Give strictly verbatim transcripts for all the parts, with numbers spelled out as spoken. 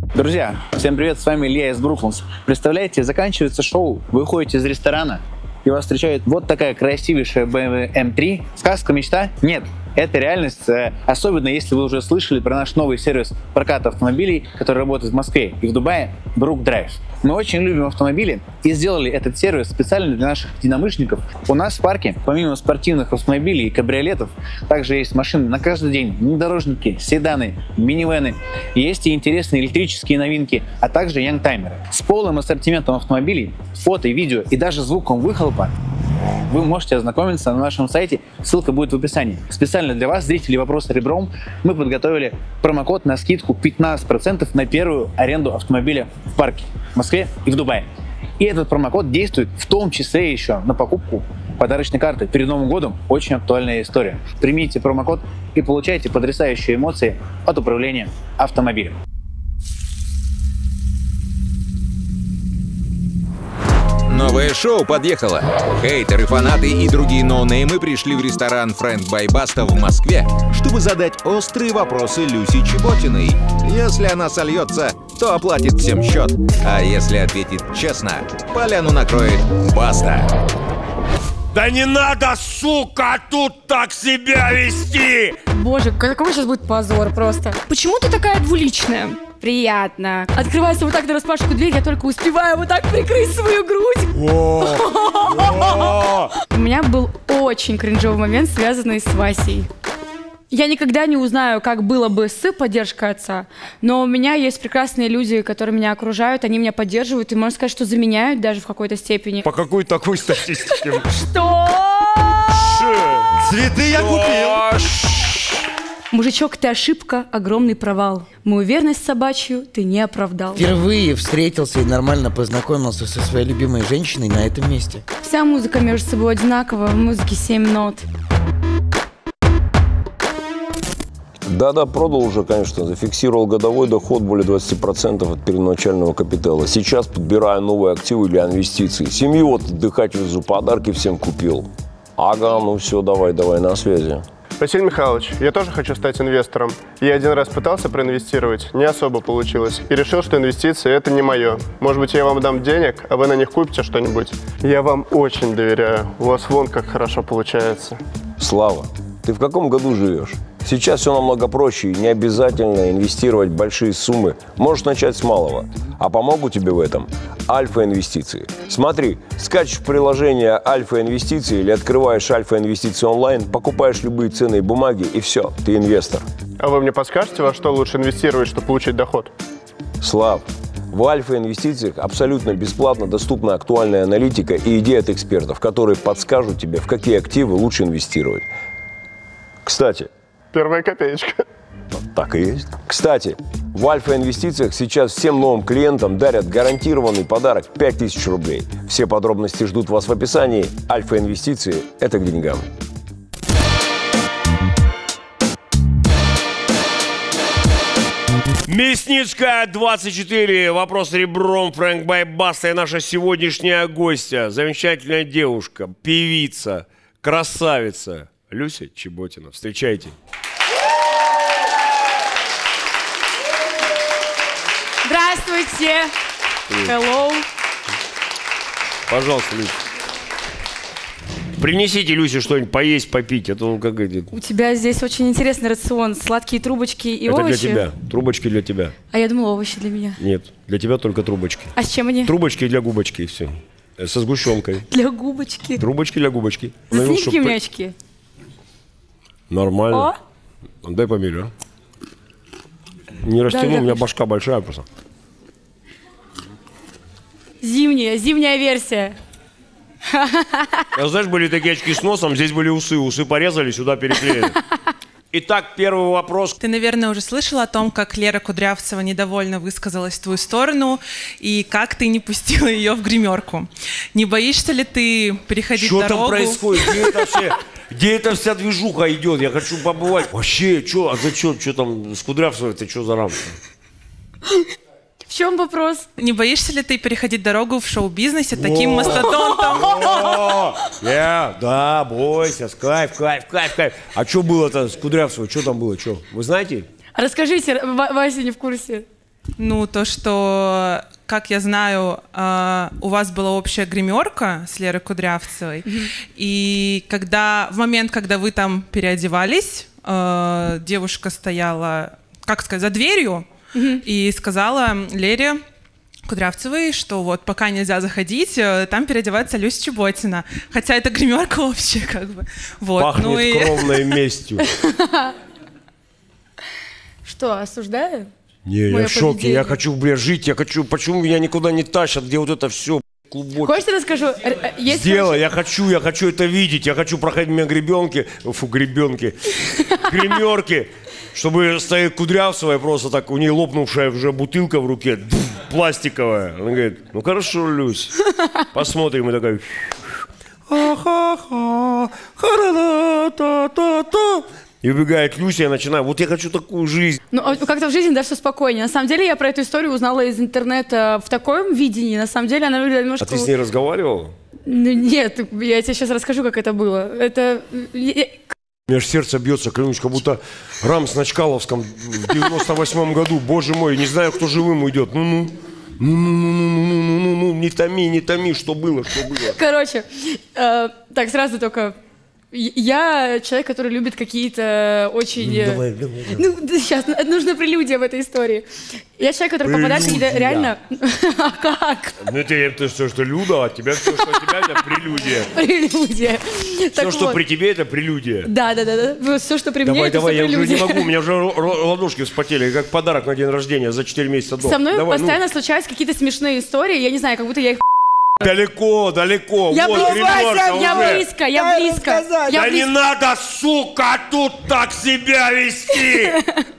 Друзья, всем привет, с вами Илья из Бруклинс. Представляете, заканчивается шоу, вы выходите из ресторана, и вас встречает вот такая красивейшая бэ эм вэ эм три. Сказка, мечта? Нет. Это реальность, особенно если вы уже слышали про наш новый сервис проката автомобилей, который работает в Москве и в Дубае, Brook Drive. Мы очень любим автомобили и сделали этот сервис специально для наших единомышленников. У нас в парке, помимо спортивных автомобилей и кабриолетов, также есть машины на каждый день, внедорожники, седаны, минивэны. Есть и интересные электрические новинки, а также янгтаймеры. С полным ассортиментом автомобилей, фото, видео и даже звуком выхлопа вы можете ознакомиться на нашем сайте, ссылка будет в описании. Специально для вас, зрителей «Вопроса ребром», мы подготовили промокод на скидку пятнадцать процентов на первую аренду автомобиля в парке, в Москве и в Дубае. И этот промокод действует в том числе еще на покупку подарочной карты. Перед Новым годом очень актуальная история. Примите промокод и получайте потрясающие эмоции от управления автомобилем. Новое шоу подъехало. Хейтеры, фанаты и другие ноунеймы пришли в ресторан Frank by Basta в Москве, чтобы задать острые вопросы Люси Чеботиной. Если она сольется, то оплатит всем счет. А если ответит честно, поляну накроет Баста. Да не надо, сука, тут так себя вести! Боже, какой сейчас будет позор просто. Почему ты такая двуличная? Приятно. Открывается вот так на распашку дверь, я только успеваю вот так прикрыть свою грудь. У меня был очень кринжовый момент, связанный с Васей. Я никогда не узнаю, как было бы с поддержкой отца, но у меня есть прекрасные люди, которые меня окружают, они меня поддерживают и, можно сказать, что заменяют даже в какой-то степени. По какой такой статистике? Что? Цветы я купил. Мужичок, ты ошибка, огромный провал. Мою верность собачью ты не оправдал. Впервые встретился и нормально познакомился со своей любимой женщиной на этом месте. Вся музыка между собой одинакова, в музыке семь нот. Да-да, продал уже, конечно, зафиксировал годовой доход более двадцати процентов от первоначального капитала. Сейчас подбираю новые активы для инвестиций. Семью вот отдыхать везу, подарки всем купил. Ага, ну все, давай, давай, на связи. Василий Михайлович, я тоже хочу стать инвестором. Я один раз пытался проинвестировать, не особо получилось. И решил, что инвестиции – это не мое. Может быть, я вам дам денег, а вы на них купите что-нибудь? Я вам очень доверяю. У вас вон как хорошо получается. Слава, ты в каком году живешь? Сейчас все намного проще, и не обязательно инвестировать большие суммы. Можешь начать с малого. А помогут тебе в этом Альфа-инвестиции. Смотри, скачешь приложение Альфа-инвестиции или открываешь Альфа-инвестиции онлайн, покупаешь любые ценные бумаги и все, ты инвестор. А вы мне подскажете, во что лучше инвестировать, чтобы получить доход? Слав, в Альфа-инвестициях абсолютно бесплатно доступна актуальная аналитика и идеи от экспертов, которые подскажут тебе, в какие активы лучше инвестировать. Кстати, первая копеечка. Так и есть. Кстати, в Альфа-инвестициях сейчас всем новым клиентам дарят гарантированный подарок пять тысяч рублей. Все подробности ждут вас в описании. Альфа-инвестиции – это к деньгам. Мясницкая двадцать четыре. Вопрос ребром. Frank by Basta и наша сегодняшняя гостья. Замечательная девушка, певица, красавица Люся Чеботина. Встречайте. Здравствуйте. Hello. Пожалуйста, Люся. Принесите Люсе что-нибудь поесть, попить. Это он как говорит. У тебя здесь очень интересный рацион. Сладкие трубочки и это овощи. Это для тебя. Трубочки для тебя. А я думала, овощи для меня. Нет, для тебя только трубочки. А с чем они? Трубочки для губочки и все. Со сгущенкой. Для губочки. Трубочки для губочки. Зацени какие у меня очки. Нормально. О? Дай померю. Не растяну, да, у меня башка большая просто. Зимняя, зимняя версия. А знаешь, были такие очки с носом, здесь были усы. Усы порезали, сюда переклеили. Итак, первый вопрос. Ты, наверное, уже слышал о том, как Лера Кудрявцева недовольно высказалась в твою сторону, и как ты не пустила ее в гримерку. Не боишься ли ты переходить что дорогу? Что там происходит? Где это, все, где это вся движуха идет? Я хочу побывать. Вообще, что, а за что, что там с Кудрявцевой, ты что за рамка? В чем вопрос? Не боишься ли ты переходить дорогу в шоу-бизнесе таким мастодонтом? Да, бойся, кайф, кайф, кайф, кайф. А что было-то с Кудрявцевой? Что там было? Что? Вы знаете? Расскажите, Вася не в курсе. Ну, то, что, как я знаю, у вас была общая гримерка с Лерой Кудрявцевой, mm-hmm. и когда, в момент, когда вы там переодевались, девушка стояла, как сказать, за дверью, mm-hmm. и сказала Лере Кудрявцевой, что вот пока нельзя заходить, там переодевается Люся Чеботина. Хотя это гримерка общая, как бы. Вот. Пахнет ну и... кровной местью. Что, осуждаю? Не, я в шоке, я хочу, бля, жить, я хочу, почему меня никуда не тащат, где вот это все, клубок. Хочешь, я расскажу? Есть Сделай, я хочу, я хочу это видеть, я хочу проходить мимо гребенки, фу, гребенки, гримерки, чтобы стоит Кудрявцевая, просто так, у нее лопнувшая уже бутылка в руке, пластиковая. Она говорит, ну хорошо, Люсь, посмотрим, и такая... И убегает Люся, я начинаю, вот я хочу такую жизнь. Ну, как-то в жизни, да, все спокойнее. На самом деле, я про эту историю узнала из интернета в таком видении. На самом деле, она выглядит немножко... А ты с ней разговаривала? Ну, нет, я тебе сейчас расскажу, как это было. Это... У меня же сердце бьется, клянусь, как будто Рамс на Чкаловском в девяносто восьмом году. Боже мой, не знаю, кто живым уйдет. Ну-ну. Ну-ну-ну-ну-ну-ну-ну, не томи, не томи, что было, что было. Короче, э, так, сразу только... Я человек, который любит какие-то очень... Ну, давай, давай, давай. Ну, сейчас, нужна прелюдия в этой истории. Я человек, который попадает в какие-то реально... А как? Ну, это, это все, что Люда, а тебя все, что у тебя, это прелюдия. Прелюдия. Все, что при тебе, это прелюдия. Да, да, да, да. Все, что при мне, давай, это давай, все я прелюдия. уже не могу, у меня уже ладошки вспотели, как подарок на день рождения за четыре месяца до. Со мной давай, постоянно ну. случаются какие-то смешные истории, я не знаю, как будто я их... Далеко, далеко. Я вот, близко, гримерка я уже. близко, я близко. Я Да близко. не надо, сука, тут так себя вести.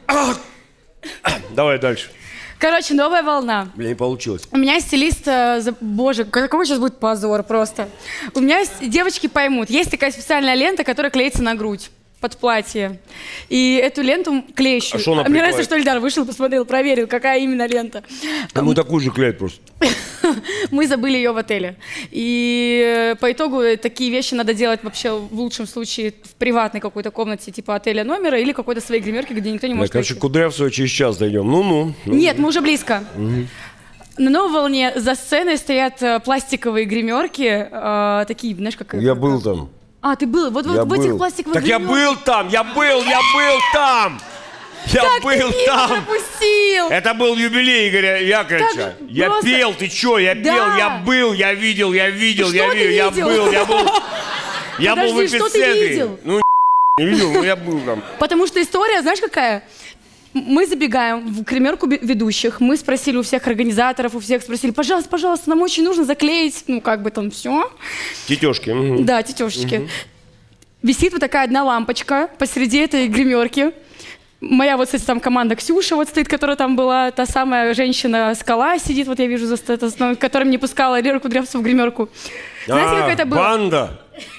Давай дальше. Короче, новая волна. Бля, не получилось. У меня стилист, э, за- боже, какой сейчас будет позор просто. У меня есть, девочки поймут, есть такая специальная лента, которая клеится на грудь под платье. И эту ленту клеющую. А что она Мне приклеит? нравится, что Ильдар вышел, посмотрел, проверил, какая именно лента. А мы такую же клеят просто. Мы забыли ее в отеле. И э, по итогу э, такие вещи надо делать вообще в лучшем случае в приватной какой-то комнате, типа отеля номера или какой-то своей гримерки, где никто не Да, может короче, войти. Кудрявцева через час дойдем. Ну-ну. ну. Нет, мы уже близко. На новой волне за сценой стоят э, пластиковые гримерки, э, такие, знаешь, как... Я как- был там. А, ты был? Вот, вот Я в этих был. пластиковых Так я гримерках. был там, я был, я был там. Я Как был ты мимо там. пропустил? Это был юбилей Игоря Яковлевича. Как Я просто- пел, ты чё, я Да. пел, я был, я видел, я видел, Что я ты видел, я видел? был, я был. Я был в Подожди, что ты эпицентре. видел? Ну, не видел, но я был там. Потому что история, знаешь, какая? Мы забегаем в гримерку бе- ведущих, мы спросили у всех организаторов, у всех спросили, пожалуйста, пожалуйста, нам очень нужно заклеить, ну, как бы там все. Тетёшки. мгм. Да, тетешечки. Висит вот такая одна лампочка посреди этой гримерки. Моя вот, кстати, там команда Ксюша вот стоит, которая там была, та самая женщина-скала сидит, вот я вижу, за ст- которая не пускала Леру Кудрявцеву в гримерку. Знаете, А, как это было? банда.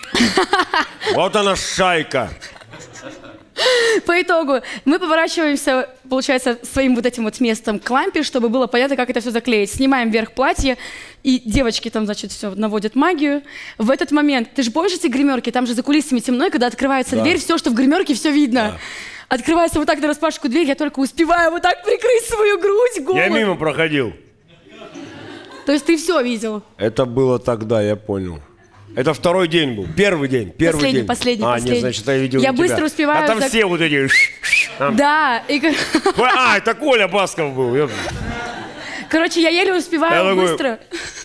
Вот она шайка. По итогу мы поворачиваемся, получается, своим вот этим вот местом к лампе, чтобы было понятно, как это все заклеить. Снимаем вверх платье, и девочки там, значит, все наводят магию. В этот момент, ты же помнишь эти гримерки, там же за кулисами темно, и когда открывается Да. дверь, все, что в гримерке, все видно. Открывается вот так на распашку дверь, я только успеваю вот так прикрыть свою грудь голой. Я мимо проходил. То есть ты все видел? Это было тогда, я понял. Это второй день был. Первый день. Первый Последний, день. последний, а, последний. нет, значит, я видел Я у тебя. быстро успеваю А там так- все вот эти... там. Да. И, кор- А, это Коля Басков был. Я- короче, я еле успеваю Я такой, быстро.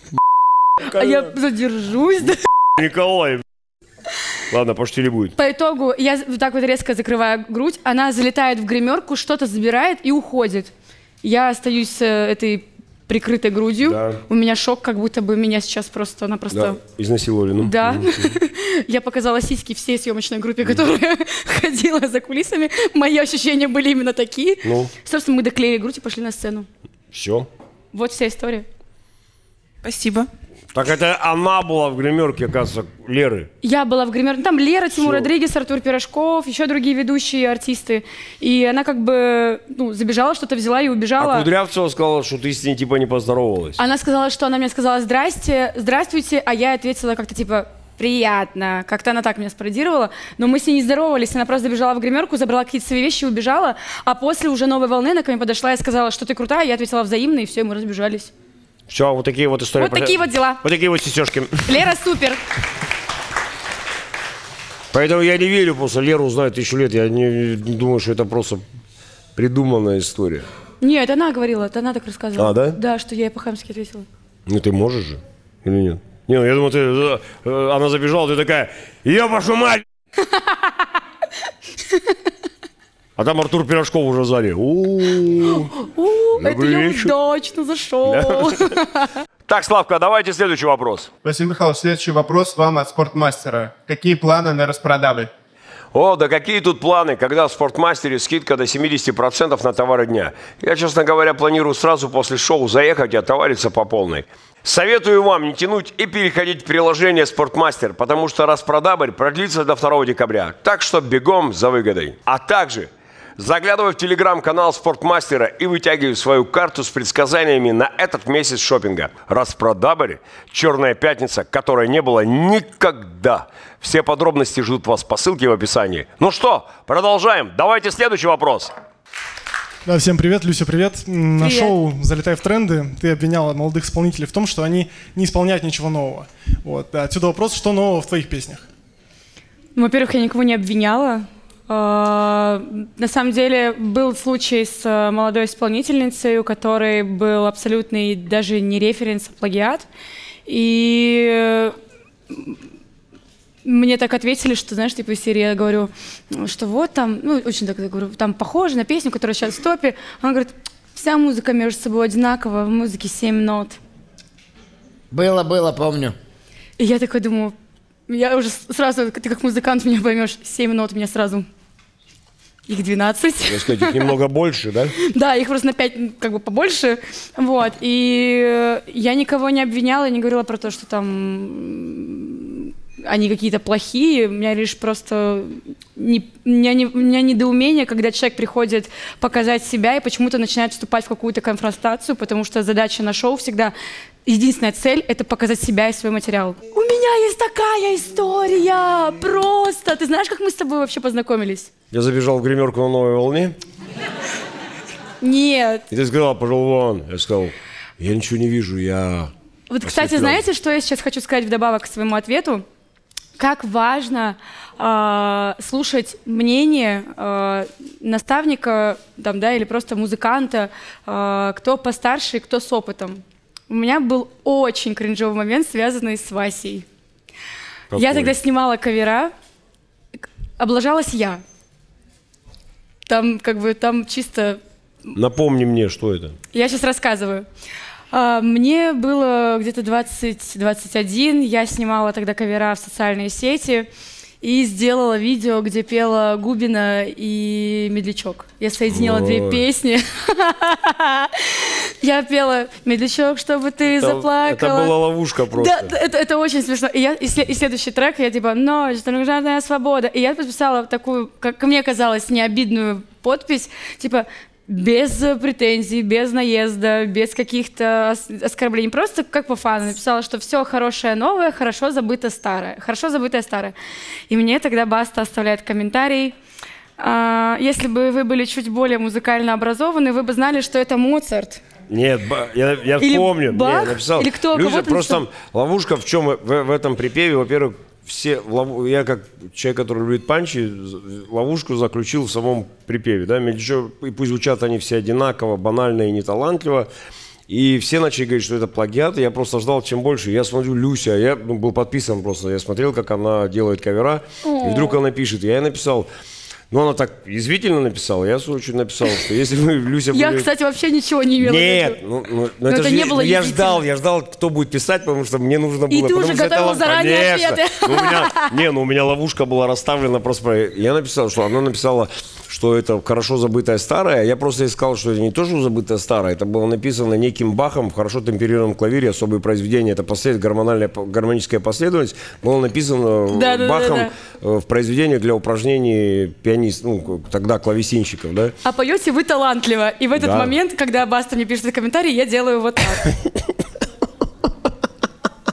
А я задержусь. да. Николай. Ладно, пошли будет. По итогу я вот так вот резко закрываю грудь, она залетает в гримерку, что-то забирает и уходит. Я остаюсь с э, этой прикрытой грудью. Да. У меня шок, как будто бы меня сейчас просто-напросто... Да, изнасиловали, ну. Да. Я показала сиськи всей съемочной группе, которая ходила за кулисами. Мои ощущения были именно такие. Ну. Собственно, мы доклеили грудь и пошли на сцену. Все. Вот вся история. Спасибо. Так это она была в гримерке, оказывается, Леры. Я была в гримерке. Там Лера, Тимур Всё. Родригес, Артур Пирожков, еще другие ведущие артисты. И она как бы ну, забежала, что-то взяла и убежала. А Кудрявцева сказала, что ты с ней типа не поздоровалась. Она сказала, что она мне сказала «здрасте», «здравствуйте», а я ответила как-то типа приятно. Как-то она так меня спародировала, но мы с ней не здоровались, она просто забежала в гримерку, забрала какие-то свои вещи и убежала, а после уже новой волны она ко мне подошла и сказала, что ты крутая, я ответила взаимно, и все, и мы разбежались. Все, вот такие вот истории. Вот такие вот дела. Вот такие вот сисёшки. Лера супер. Поэтому я не верю, просто Леру знаю тысячу лет, я не думаю, что это просто придуманная история. Нет, она говорила, это она так рассказывала. А, да? Да, что я ей по-хамски ответила. Ну ты можешь же, или нет? Не, ну я думаю, ты, э, она забежала, ты такая, я вашу мать! А там Артур Пирожков уже в зале. У, это я удачно зашел. Так, Славка, давайте следующий вопрос. Василий Михайлович, следующий вопрос вам от спортмастера. Какие планы на распродажи? О, да какие тут планы, когда в Спортмастере скидка до семьдесят процентов на товары дня. Я, честно говоря, планирую сразу после шоу заехать и отовариться по полной. Советую вам не тянуть и переходить в приложение Спортмастер, потому что распродабарь продлится до второго декабря. Так что бегом за выгодой. А также заглядывай в телеграм-канал Спортмастера и вытягивай свою карту с предсказаниями на этот месяц шопинга. Распродабарь – черная пятница, которой не было никогда. Все подробности ждут вас по ссылке в описании. Ну что, продолжаем. Давайте следующий вопрос. Да, всем привет, Люся, привет. На Привет. шоу «Залетай в тренды» ты обвиняла молодых исполнителей в том, что они не исполняют ничего нового. Вот. Отсюда вопрос, что нового в твоих песнях? Во-первых, я никого не обвиняла. На самом деле был случай с молодой исполнительницей, у которой был абсолютный даже не референс, а плагиат. И мне так ответили, что, знаешь, типа из серии я говорю, что вот там, ну, очень так я говорю, там похоже на песню, которая сейчас в топе. Она говорит, вся музыка между собой одинакова, в музыке семь нот. Было, было, помню. И я такой думаю, я уже сразу, ты как музыкант меня поймешь, семь нот меня сразу... Их двенадцать. Так сказать, их немного больше, да? Да, их просто на пять как бы побольше. Вот. И я никого не обвиняла, не говорила про то, что там они какие-то плохие. У меня лишь просто не, у, меня не, у меня недоумение, когда человек приходит показать себя и почему-то начинает вступать в какую-то конфронтацию, потому что задача на шоу всегда... Единственная цель — это показать себя и свой материал. У меня есть такая история! Просто! Ты знаешь, как мы с тобой вообще познакомились? Я забежал в гримерку на новой волне. Нет. И ты сказала, пошел вон. Я сказал, я ничего не вижу, я... Вот, кстати, знаете, что я сейчас хочу сказать вдобавок к своему ответу? Как важно э, слушать мнение э, наставника там, да, или просто музыканта, э, кто постарше и кто с опытом. У меня был очень кринжовый момент, связанный с Васей. Какой? Я тогда снимала кавера, облажалась я. Там как бы там чисто... Напомни мне, что это. Я сейчас рассказываю. Мне было где-то двадцать — двадцать один, я снимала тогда кавера в социальные сети и сделала видео, где пела Губина и Медлячок. Я соединила Ой. две песни. Я пела «Медлячок, чтобы ты это, заплакала». Это была ловушка просто. Да, это, это очень смешно. И, я, и, след, и следующий трек, я типа «Ночь, стальная свобода». И я подписала такую, как мне казалось, необидную подпись, типа без претензий, без наезда, без каких-то оскорблений. Просто как по фану написала, что все хорошее новое, хорошо забыто старое. Хорошо забытое старое. И мне тогда Баста оставляет комментарий. А, если бы вы были чуть более музыкально образованы, вы бы знали, что это Моцарт. Нет, я, я Или помню. Бах? Не, написал. Или кто? Люся, Кого-то просто написал? там ловушка в чем в, в этом припеве, во-первых, все, я как человек, который любит панчи, ловушку заключил в самом припеве. Да? И пусть звучат они все одинаково, банально и неталантливо. И все начали говорить, что это плагиат. И я просто ждал, чем больше. Я смотрю, Люся, я ну, был подписан просто. Я смотрел, как она делает кавера. И вдруг она пишет. Я ей написал... Ну, она так язвительно написала, я, в свою очередь, написал, что если вы, Люся... Я, были... кстати, вообще ничего не имела в виду. Нет, ну, ну, но это, это же, не было я язвительно. ждал, я ждал, кто будет писать, потому что мне нужно было... И ты уже готовил заранее ответы. Ну, у меня, не, ну у меня ловушка была расставлена просто... Я написал, что она написала, что это хорошо забытое старое. Я просто ей сказал, что это не то, что забытое старое, это было написано неким Бахом в хорошо темперированном клавире, особые произведения. Это послед... гормональная, гармоническая последовательность. Было написано да, да, Бахом да, да. в произведениях для упражнений пианист, ну, тогда клавесинщиков, да? А поете вы талантливо. И в этот да. момент, когда Баста мне пишет комментарий, я делаю вот так.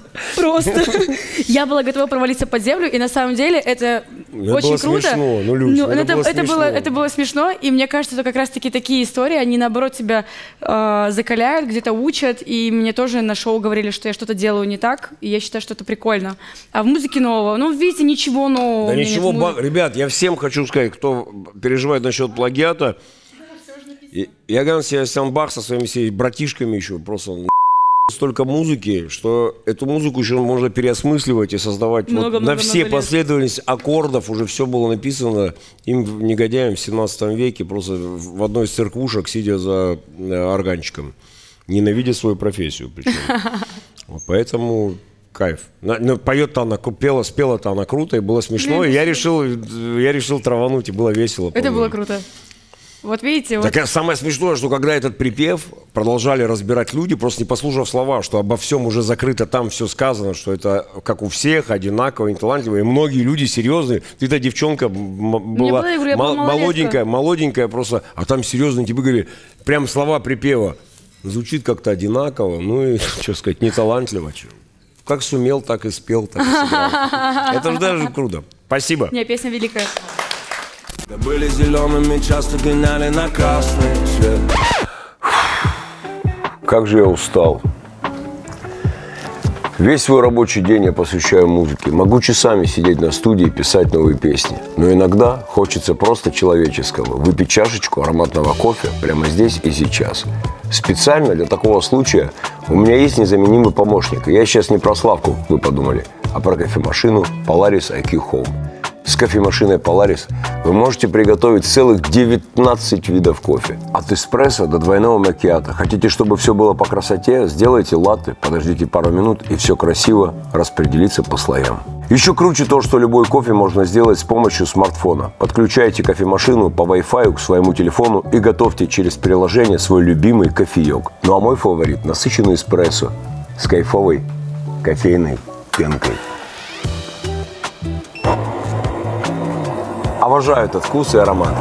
Просто. Я была готова провалиться под землю, и на самом деле это Это очень было круто. смешно, ну, Люсь, Ну, это это, было это смешно. было, это было смешно, и мне кажется, что как раз-таки такие истории, они наоборот тебя э, закаляют, где-то учат, и мне тоже на шоу говорили, что я что-то делаю не так, и я считаю, что это прикольно. А в музыке нового, ну, видите, ничего нового. Да у меня ничего, нет в музыке. ба- ребят, я всем хочу сказать, кто переживает насчет плагиата, и- Иоганн Себастьян Бах со своими всеми братишками еще просто он столько музыки, что эту музыку еще можно переосмысливать и создавать Много, вот много, на все много лет. последовательности аккордов. Уже все было написано им, негодяем, в семнадцатом веке, просто в одной из церквушек, сидя за э, органчиком, ненавидя свою профессию причем. Вот поэтому кайф. На- ну, поет-то она, ку- пела, спела-то она круто, и было смешно. И я решил, я решил травануть, и было весело. Это по-моему. было круто. Вот видите, вот. Так а самое смешное, что когда этот припев продолжали разбирать люди, просто не послушав слова, что обо всем уже закрыто, там все сказано, что это как у всех, одинаково, неталантливо. И многие люди серьезные. Ты-то девчонка м- была, было, я говорю, я была мол- малолетка. молоденькая, молоденькая просто, а там серьезно тебе говорили, прям слова припева. Звучит как-то одинаково, ну и, что сказать, неталантливо. чё. Как сумел, так и спел, так и сыграл. Это же даже круто. Спасибо. Не, песня великая. Были зелеными, часто гоняли на красный свет. Как же я устал. Весь свой рабочий день я посвящаю музыке. Могу часами сидеть на студии и писать новые песни. Но иногда хочется просто человеческого. Выпить чашечку ароматного кофе прямо здесь и сейчас. Специально для такого случая у меня есть незаменимый помощник. И я сейчас не про Славку, вы подумали, а про кофемашину Polaris ай кью Home. С кофемашиной Polaris вы можете приготовить целых девятнадцать видов кофе. От эспрессо до двойного макиато. Хотите, чтобы все было по красоте? Сделайте латте, подождите пару минут, и все красиво распределится по слоям. Еще круче то, что любой кофе можно сделать с помощью смартфона. Подключайте кофемашину по Wi-Fi к своему телефону и готовьте через приложение свой любимый кофеек. Ну а мой фаворит – насыщенный эспрессо с кайфовой кофейной пенкой. Обожаю этот вкус и аромат.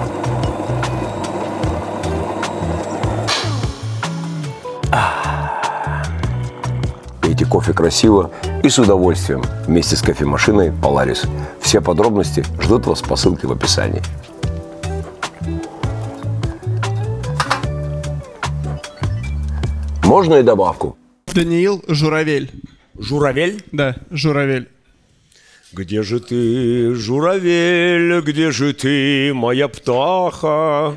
Пейте кофе красиво и с удовольствием вместе с кофемашиной Polaris. Все подробности ждут вас по ссылке в описании. Можно и добавку? Даниил Журавель. Журавель? Да, Журавель. Где же ты, журавель, где же ты, моя птаха?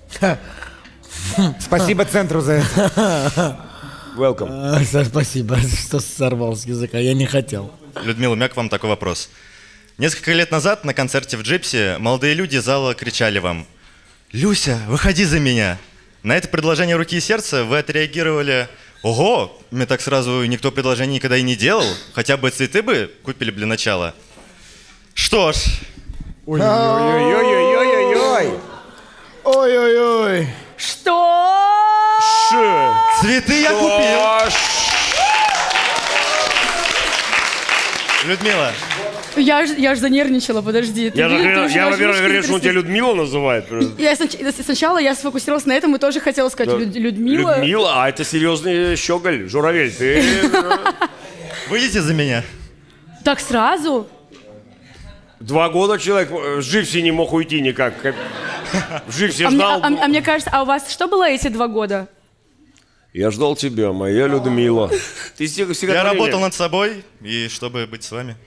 Спасибо центру за это. Welcome. А, Спасибо, что сорвал с языка, я не хотел. Людмила, у меня к вам такой вопрос. Несколько лет назад на концерте в Джипси молодые люди зала кричали вам: «Люся, выходи за меня!» На это предложение руки и сердца вы отреагировали: «Ого, мне так сразу никто предложение никогда и не делал, хотя бы цветы бы купили для начала». Что ж. Ой-ой-ой-ой-ой-ой-ой. Ой-ой-ой. Что? Ш. Цветы я купил. Людмила. Я ж, я ж занервничала, подожди. Ты Я, видишь, же, ты я, уже я аж во-первых, ручки говорю, что он тебя затряслись. Людмила называет. Я снач- сначала я сфокусировалась на этом и тоже хотела сказать Да. Люд- Людмила. Людмила, а это серьезный щеголь. Журавель, ты... Выйдите за меня. Так сразу? Два года человек в Джипси не мог уйти никак. В Джипси А мне, ждал. а- а мне кажется, а у вас что было эти два года? Я ждал тебя, моя Людмила. Ты всегда, всегда Я говорили. работал над собой, и чтобы быть с вами.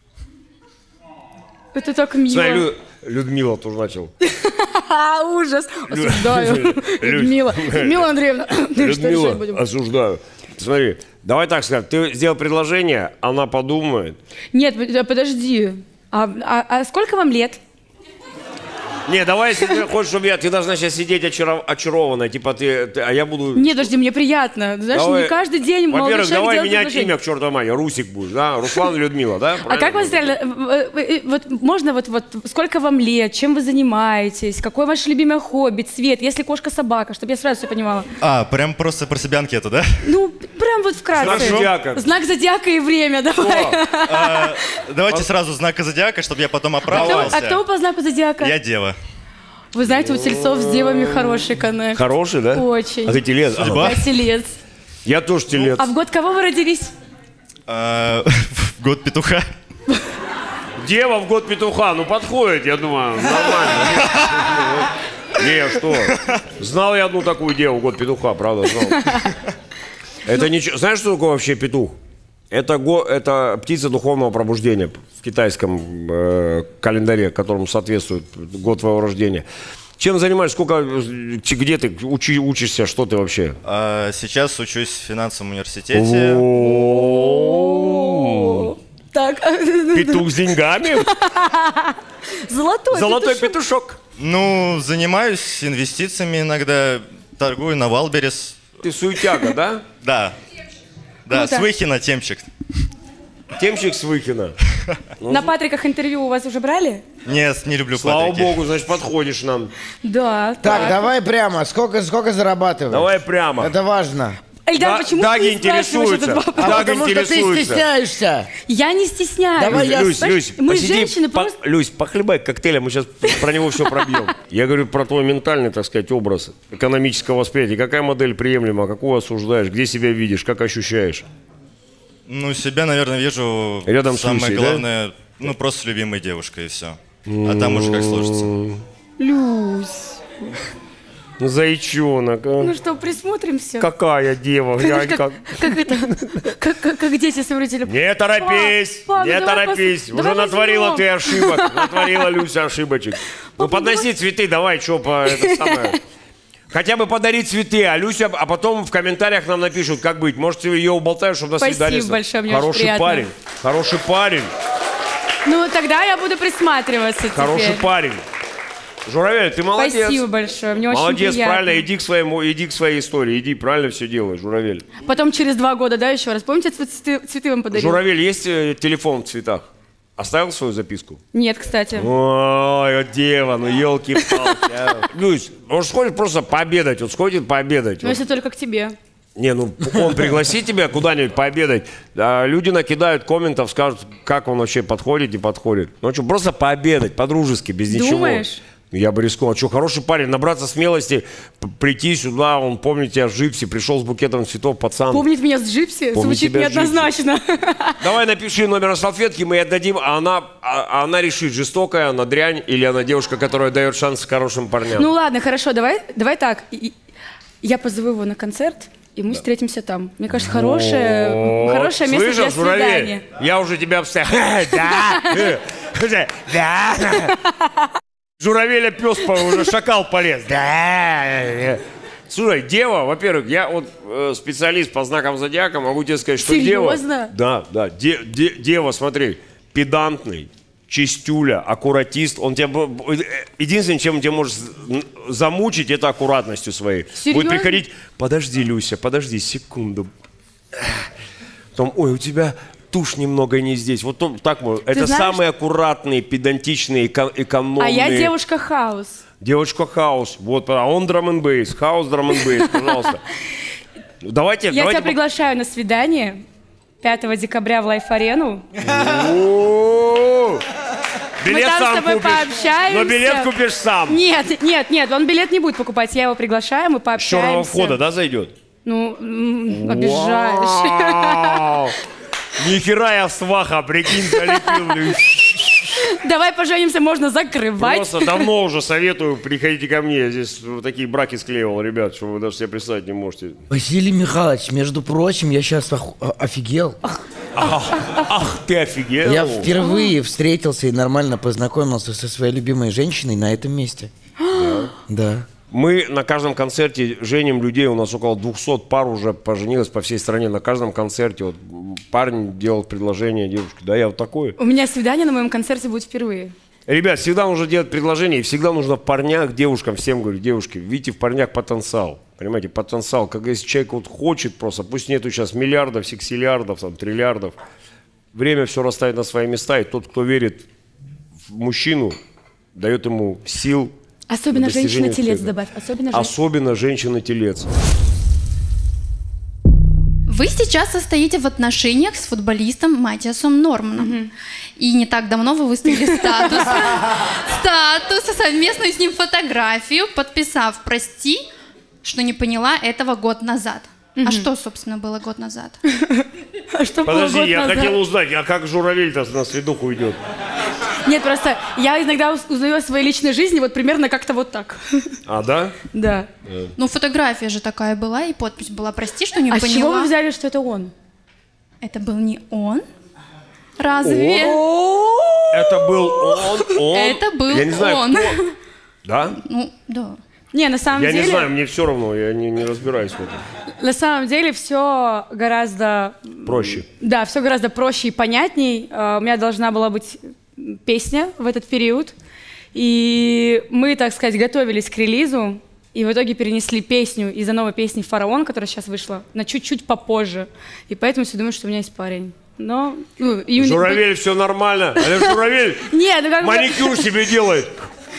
Это так мило. Смотри, Лю- Людмила тоже начал. А, ужас. Осуждаю. Люд- Людмила. Людмила Андреевна. Ну что решать Людмила, будем? осуждаю. Смотри, давай так скажем. Ты сделал предложение, она подумает. Нет, под- подожди. А, а- а сколько вам лет? Не, давай, если ты хочешь, чтобы я... Ты должна сейчас сидеть очаров- очарованная, типа ты, ты- А я буду... Нет, подожди, мне приятно. Знаешь, Давай. не каждый день молодой Во-первых, человек давай делает менять предложение. имя к чертовой матери. Русик будешь, да? Руслан и Людмила, да? А как вас реально, э, э, э, вот можно вот, вот сколько вам лет, чем вы занимаетесь, какое ваше любимое хобби, цвет, если кошка-собака, чтобы я сразу все понимала. А, прям просто про себя анкету, да? Ну, прям вот вкратце. Знак зодиака. Знак зодиака и время, давай. А, давайте сразу знака зодиака, чтобы я потом А кто, оправдывался. а кто вы по знаку зодиака? Я дева. Вы знаете, у тельцов с девами хороший коннект. Хороший, да? Очень. А ты телец? Я телец. Я тоже телец. А в год кого вы родились? А, в год петуха. Дева в год петуха, ну подходит, я думаю, нормально. Не, что? Знал я одну такую деву в год петуха, правда, знал. Это ничего. Знаешь, что такое вообще петух? Это, го, это птица духовного пробуждения в китайском э, календаре, которому соответствует год твоего рождения. Чем занимаешься? Сколько, где ты учи, учишься? Что ты вообще? А, сейчас учусь в финансовом университете. Так. Петух с деньгами? Золотой, Золотой петушок. Ну, занимаюсь инвестициями иногда, торгую на Валберес. Ты суетяга, да? Да. Да, Круто. с Выхина темчик. Темчик с Выхина. На Патриках интервью у вас уже брали? Нет, не люблю Слава Патрики. богу, значит, подходишь нам. Да. Так, давай прямо. Сколько, сколько зарабатываешь? Давай прямо. Это важно. Эльдар, Да- почему Даги ты не спрашиваешь интересуется. этот вопрос? А Так потому что ты интересуется. стесняешься. Я не стесняюсь. Давай я- Люсь, Люсь, Мы посиди, женщины по- просто... Люсь, похлебай коктейля, мы сейчас про него все пробьем. Я говорю про твой ментальный, так сказать, образ экономического восприятия. Какая модель приемлема, какую осуждаешь, где себя видишь, как ощущаешь? Ну, себя, наверное, вижу Рядом с самое Люсей, да? главное, ну, просто с любимой девушкой и все. А там уже как сложится. Люсь. Ну, зайчонок, а. Ну что, присмотримся? Какая дева, глянь как, как. как это? Как, как, как дети смотрите. Не торопись, Пап, не пап, давай торопись. пос- Уже давай натворила возьмем. ты ошибок, натворила Люся ошибочек. Ну, подноси цветы, давай, что по это самое. Хотя бы подари цветы, а Люся, а потом в комментариях нам напишут, как быть. Может, ты ее уболтаешь, чтобы на Спасибо свидание. большое, мне очень Хороший приятно. парень, хороший парень, Ну, тогда я буду присматриваться хороший теперь. парень. Журавель, ты молодец. Спасибо большое, мне очень Молодец, приятно. правильно, иди к своему, иди к своей истории, иди, правильно все делаешь, Журавель. Потом через два года, да, еще раз. Помните, цветы, цветы вам подарил? Журавель, есть э, телефон в цветах? Оставил свою записку? Нет, кстати. Ой, вот дева, ну елки-палки. а. Люсь, может сходит просто пообедать, вот сходит пообедать. Но вот. если только к тебе. Не, ну он пригласит тебя куда-нибудь пообедать, а люди накидают комментов, скажут, как он вообще подходит, не подходит. Ну что, просто пообедать, по-дружески, без ничего. Думаешь? Я бы рискнул. А что, хороший парень, набраться смелости, п- прийти сюда, он помнит тебя в джипсе, пришел с букетом цветов, пацан. Помнить меня с джипси? Помнит Звучит тебя с джипси. неоднозначно. Давай напиши номер на салфетке, мы ей отдадим, а она, а, а она решит, жестокая она дрянь или она девушка, которая дает шанс хорошим парням. Ну ладно, хорошо, давай, давай так. И- и- Я позову его на концерт, и мы встретимся там. Мне кажется, хорошее, Вот. хорошее место Слышал, для Журавель? свидания. Я уже тебя обстоял. Да. Да. Журавеля пес по- уже шакал полез. Да. Слушай, дева, во-первых, я вот э, специалист по знакам зодиака, могу тебе сказать, что дева... Серьезно? Да, да. Де- де- дева, смотри, педантный, чистюля, аккуратист. Он тебя... б- б- Единственное, чем он тебя может замучить, это аккуратностью своей. Серьезно? Будет приходить, подожди, Люся, подожди, секунду. Потом, ой, у тебя тушь немного не здесь. Вот то- так можно. Это знаешь- самые аккуратные, педантичные, эко- экономные. А я девушка хаос. Девочка хаус. Вот, а он драм н бейс. Хаус драм н бейс, пожалуйста. Давайте, Я давайте. тебя приглашаю на свидание пятого декабря в Лайф-арену. О! Билет там с сам тобой купишь. пообщаемся. Но билет купишь сам. Нет, нет, нет, он билет не будет покупать. Я его приглашаю, мы С черного пообщаемся. входа, да, зайдет? Ну, м, обижаешь. Вау! Ни хера я сваха, прикинь, залепил. Давай поженимся, можно закрывать. Просто давно уже советую, приходите ко мне. Я здесь вот такие браки склеивал, ребят, что вы даже себе представить не можете. Василий Михайлович, между прочим, я сейчас офигел. Ах, ах, ты офигел. Я впервые встретился и нормально познакомился со своей любимой женщиной на этом месте. Да. Мы на каждом концерте женим людей, у нас около двухсот пар уже поженилось по всей стране. На каждом концерте вот парень делал предложение девушке. Да, я вот такой. У меня свидание на моем концерте будет впервые. Ребят, всегда нужно делать предложение, и всегда нужно в парнях девушкам, всем говорю, девушки, видите в парнях потенциал. Понимаете, потенциал. Как если человек вот хочет просто, пусть нету сейчас миллиардов, сексиллиардов, там, триллиардов. Время все расставит на свои места, и тот, кто верит в мужчину, дает ему сил. Особенно достижение женщина-телец успеха. добавь. Особенно женщина. Особенно женщина-телец. Вы сейчас состоите в отношениях с футболистом Матиасом Норманом. И не так давно вы выставили статус, статус, совместную с ним фотографию, подписав «Прости, что не поняла этого год назад». А что, собственно, было год назад? А что было Подожди, год я назад? хотел узнать, а как журавель-то на свидуху уйдет? Нет, просто я иногда уз- узнаю о своей личной жизни вот примерно как-то вот так. А, да? Да. Ну, фотография же такая была, и подпись была «Прости, что не А с поняла». чего вы взяли, что это он? Это был не он? Разве? Это был он, он. Это был Я не знаю, он. кто. Да? Ну, да. Не, на самом Я деле... не знаю, мне все равно, я не, не разбираюсь в этом. На самом деле все гораздо... Проще. Да, все гораздо проще и понятней. Э, У меня должна была быть песня в этот период. И мы, так сказать, готовились к релизу. И в итоге перенесли песню из-за новой песни «Фараон», которая сейчас вышла, на чуть-чуть попозже. И поэтому все думают, что у меня есть парень. Но... Ну, и у них- Журавель, все нормально. А журавель Нет, ну как бы... маникюр себе делает.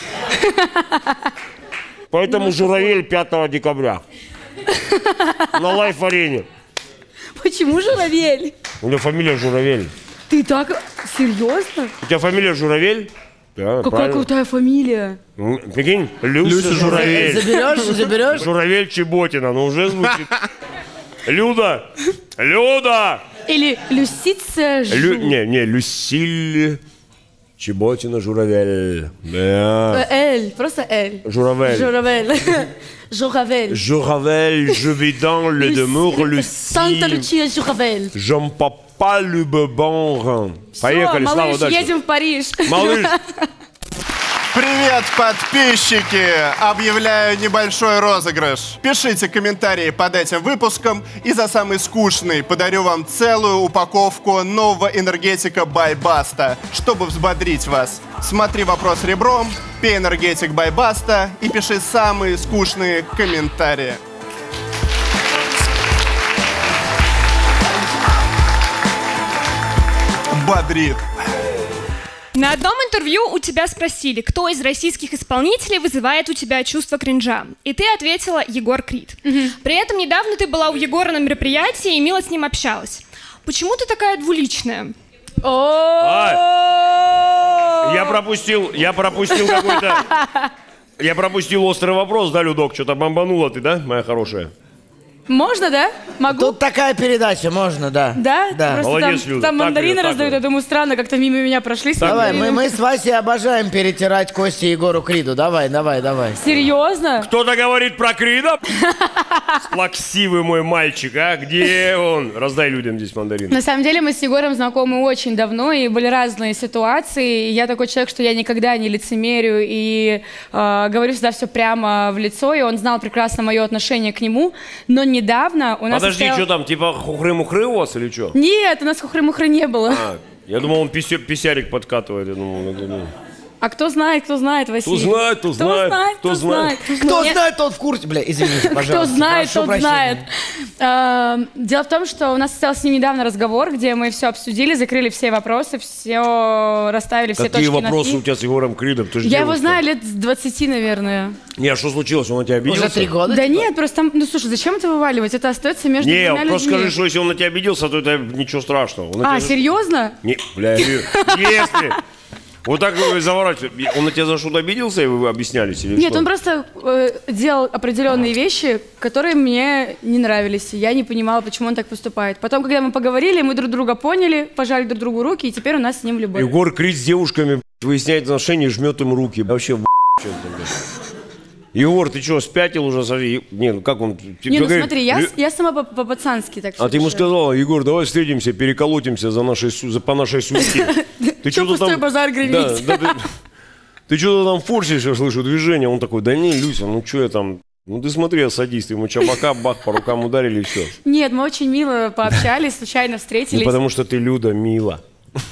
Поэтому журавель пятого декабря. На лайф-арене. Почему журавель? У меня фамилия Журавель. Ты так... Серьезно? У тебя фамилия Журавель? Да, Какая правильно. крутая фамилия. Ну, прикинь, Люся, Люся Журавель. Заберешь, заберешь? Журавель Чеботина, ну уже звучит. Люда! Люда! Или Люсиция Жу. Лю... Не, не, Люсиль Чеботина Журавель. Да. Э, Эль, просто Эль. Журавель. Журавель. Журавель. Журавель, je vis dans le demeure Санта Люсиль. Лучия Журавель. J'aime pas le bebon. Поехали, Всё, Слава, малыш, дальше. едем в Париж. Малыш. Привет, подписчики! Объявляю небольшой розыгрыш. Пишите комментарии под этим выпуском, и за самый скучный подарю вам целую упаковку нового энергетика by Basta, чтобы взбодрить вас. Смотри вопрос ребром, пей энергетик by Basta и пиши самые скучные комментарии. Бодрит. На одном интервью у тебя спросили, кто из российских исполнителей вызывает у тебя чувство кринжа. И ты ответила Егор Крид. При этом недавно ты была у Егора на мероприятии и мило с ним общалась. Почему ты такая двуличная? А, я пропустил, я пропустил какой-то... Я пропустил острый вопрос, да, Людок? Что-то бомбанула ты, да, моя хорошая? Можно, да? Могу? Тут такая передача, можно, да. Да? Да. Просто Молодец, там, Люда. там Так, мандарины Люда, так, раздают, Люда. я думаю, странно, как-то мимо меня прошли. с Давай, мы, мандаринами. мы с Васей обожаем перетирать кости Егору Криду. Давай, давай, давай. Серьезно? Кто-то говорит про Крида? Плаксивый мой мальчик, а? Где он? Раздай людям здесь мандарин. На самом деле мы с Егором знакомы очень давно, и были разные ситуации. И я такой человек, что я никогда не лицемерю и э, говорю всегда все прямо в лицо, и он знал прекрасно мое отношение к нему. Но недавно у нас Подожди, состоял- что там, типа хухры-мухры у вас или что? Нет, у нас хухры-мухры не было. А, я думал, он писё- писярик подкатывает. Я думал, ну, ну. А кто знает, кто знает, Василий? Кто знает, кто знает, кто кто знает. Кто Нет. знает, тот в курсе. Бля, извините, пожалуйста. Кто знает, прошу тот прощения. знает. А, Дело в том, что у нас состоялся с ним недавно разговор, где мы все обсудили, закрыли все вопросы, все расставили, все Какие точки вопросы над «и». у тебя с Егором Кридом? Ты ж Я его девушка. знаю лет с двадцати, наверное. Не, а что случилось? Он на тебя обиделся? Уже три года? Да нет, просто там, ну слушай, зачем это вываливать? Это остается между Не, двумя просто людьми. скажи, что если он на тебя обиделся, то это ничего страшного. Он на А, тебя- серьезно? Не, бля, если... Вот так вы заворачиваете. Он на тебя за что-то обиделся, и вы объяснялись? Или Нет, что? он просто э, делал определенные вещи, которые мне не нравились. и Я не понимала, почему он так поступает. Потом, когда мы поговорили, мы друг друга поняли, пожали друг другу руки, и теперь у нас с ним любовь. Егор Крид с девушками выясняет отношения, жмет им руки. Вообще в чем-то, блядь. Егор, ты что, спятил уже? Смотри, не, ну как он? тебе Не, ну говорит, смотри, я, «Лю- с- я сама по- по-пацански так А ты ему решила. сказала, Егор, давай встретимся, переколотимся за нашей, су- за, по нашей сути. Ты Чё что-то пустой там... базар греметь? Да, да, ты, ты что-то там форсишь, я слышу движение. Он такой, да не, Люся, ну что я там... Ну ты смотри, я садист, ему чабака, бах, по рукам ударили и все. Нет, мы очень мило пообщались, случайно Ну встретились. потому что ты Люда, мила.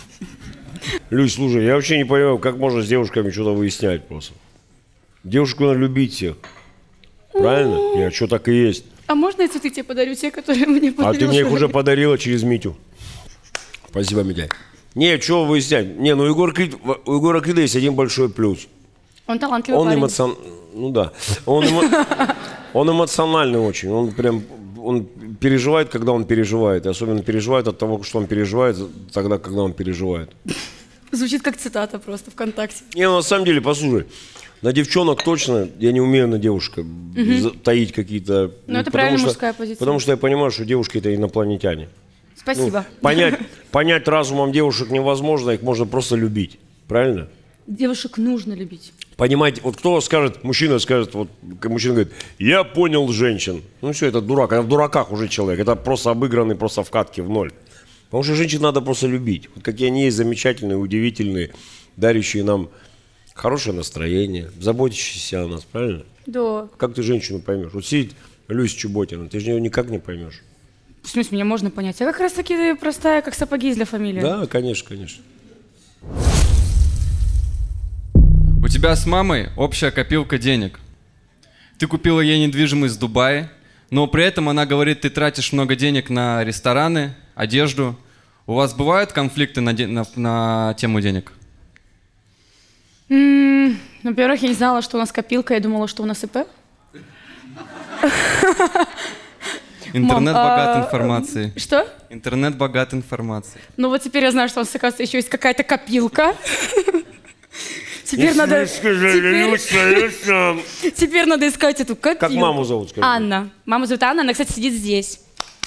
Люсь, слушай, я вообще не понимаю, как можно с девушками что-то выяснять просто. Девушку надо любить всех. Правильно? Нет, что так и есть. А можно я цветы тебе подарю, те, которые мне А подарил ты мне их уже человек? подарила через Митю. Спасибо, Митя. Не, что выяснять? Не, ну Егор Крид, у Егора Крида есть один большой плюс. Он талантливый Он парень. эмоцион... Ну да. Он, эмо- он эмоциональный очень. Он прям он переживает, когда он переживает. И особенно переживает от того, что он переживает, тогда, когда он переживает. Звучит как цитата просто ВКонтакте. Не, ну, на самом деле, послушай. На девчонок точно я не умею на девушек Мгм. таить какие-то... Ну, это потому правильно что- мужская позиция. Потому что я понимаю, что девушки это инопланетяне. Спасибо. Ну, понять, понять разумом девушек невозможно, их можно просто любить. Правильно? Девушек нужно любить. Понимаете, вот кто скажет, мужчина скажет, вот мужчина говорит, я понял женщин. Ну все, это дурак, это в дураках уже человек, это просто обыгранный, просто в катке в ноль. Потому что женщин надо просто любить. Вот какие они есть замечательные, удивительные, дарящие нам хорошее настроение, заботящиеся о нас, правильно? Да. Как ты женщину поймешь? Вот сидит Люся Чеботина, ты же ее никак не поймешь. В смысле, меня можно понять? Я как раз таки простая, как сапоги для фамилии. Да, конечно, конечно. У тебя с мамой общая копилка денег. Ты купила ей недвижимость в Дубае, но при этом она говорит, ты тратишь много денег на рестораны, одежду. У вас бывают конфликты на, де- на, на тему денег? М, Во-первых, я не знала, что у нас копилка, я думала, что у нас ИП. Интернет Мам, богат а, информацией. Что? Интернет богат информацией. Ну вот теперь я знаю, что у нас, оказывается, еще есть какая-то копилка. Теперь Если надо... вы сказали, теперь- Люся, Люся. Теперь надо искать эту копилку. Как маму зовут, скажи? Анна. Маму зовут Анна, она, кстати, сидит здесь.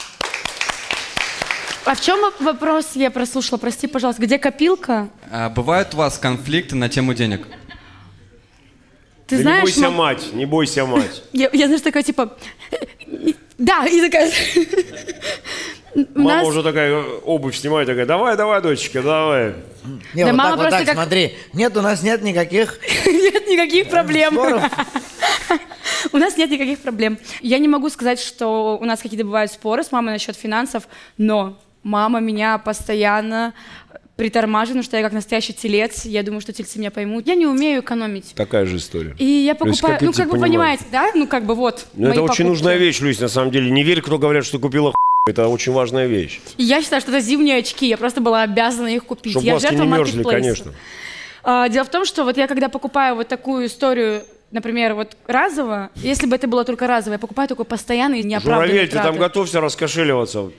А в чем вопрос? Я прослушала, прости, пожалуйста. Где копилка? А бывают у вас конфликты на тему денег? Ты Да знаешь, не бойся, мам- мать, не бойся, мать. Я, я знаешь, такая, типа... Да, и такая... У Мама нас- уже такая обувь снимает, такая, давай, давай, дочечка, давай. Не, Да вот мама так, вот просто так, как- смотри. Нет, у нас нет никаких... Нет никаких проблем. У нас нет никаких проблем. Я не могу сказать, что у нас какие-то бывают споры с мамой насчет финансов, но мама меня постоянно притормаживает, потому что я как настоящий телец. Я думаю, что тельцы меня поймут. Я не умею экономить. Такая же история. И я То есть покупаю, ну копить как и вы понимать. понимаете, да? Ну как бы вот. Ну, это мои очень покупки. нужная вещь, Люсь, на самом деле. Не верь, кто говорят, что купила хуй. Это очень важная вещь. И я считаю, что это зимние очки. Я просто была обязана их купить. Чтобы я глазки жертва не мерзли, маркетплейса. конечно. А, дело в том, что вот я когда покупаю вот такую историю, например, вот разово, если бы это было только разово, я покупаю такой постоянный неоправданный Журавель, ты траты. там готовься раскошеливаться.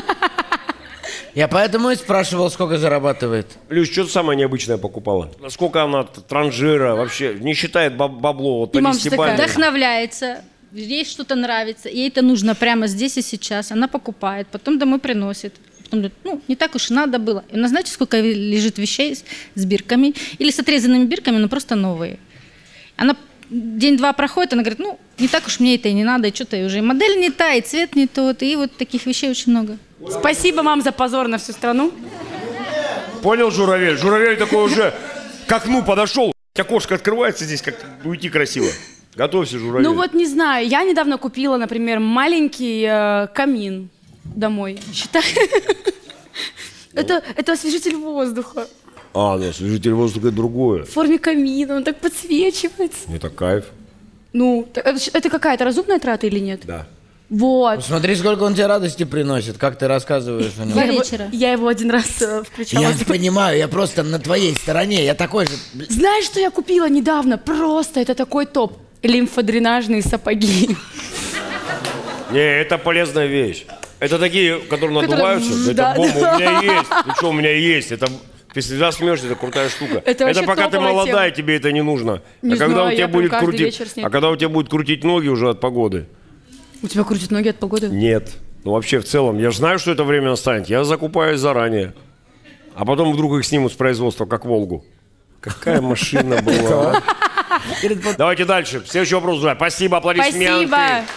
Я поэтому и спрашивал, сколько зарабатывает. Люсь, что ты самое необычное покупала? Сколько она транжира вообще? Не считает баб- бабло, вот по десятибалльной. Вдохновляется, ей что-то нравится, ей это нужно прямо здесь и сейчас. Она покупает, потом домой приносит. Потом говорит, ну, не так уж и надо было. И у нас, знаете, сколько лежит вещей с, с бирками? Или с отрезанными бирками, но просто новые. Она день-два проходит, она говорит, ну, не так уж мне это и не надо, и что-то и уже и модель не та, и цвет не тот, и вот таких вещей очень много. Спасибо, мам, за позор на всю страну. Понял, Журавель? Журавель такой уже к окну подошел. Окошко открывается здесь, как уйти красиво. Готовься, Журавель. Ну вот не знаю, я недавно купила, например, маленький э, камин домой. Считай. Это, это освежитель воздуха А, ну, освежитель воздуха это другое. в форме камина, он так подсвечивается. Это кайф. Ну, т- это, это какая-то разумная трата или нет? Да. Вот. Смотри, сколько он тебе радости приносит, как ты рассказываешь о нем. Я его, я его один раз э, включала. Я понимаю, я просто на твоей стороне, я такой же. Знаешь, что я купила недавно? Просто это такой топ. Лимфодренажные сапоги. Не, это полезная вещь. Это такие, которые Которые- надуваются. да, это бомба, да. у меня есть. Ты что, у меня есть. Это, ты всегда смеешься, это крутая штука. Это вообще пока ты топовая молодая, тема. тебе это не нужно. Не а когда знаю, у тебя я прям будет каждый крутить, вечер с ней. а когда у тебя будет крутить ноги уже от погоды. У тебя крутят ноги от погоды? Нет. Ну вообще в целом, я же знаю, что это время настанет. Я закупаюсь заранее. А потом вдруг их снимут с производства, как Волгу. Какая машина была. Давайте дальше. Следующий вопрос. друзья. Спасибо, аплодисменты. Спасибо.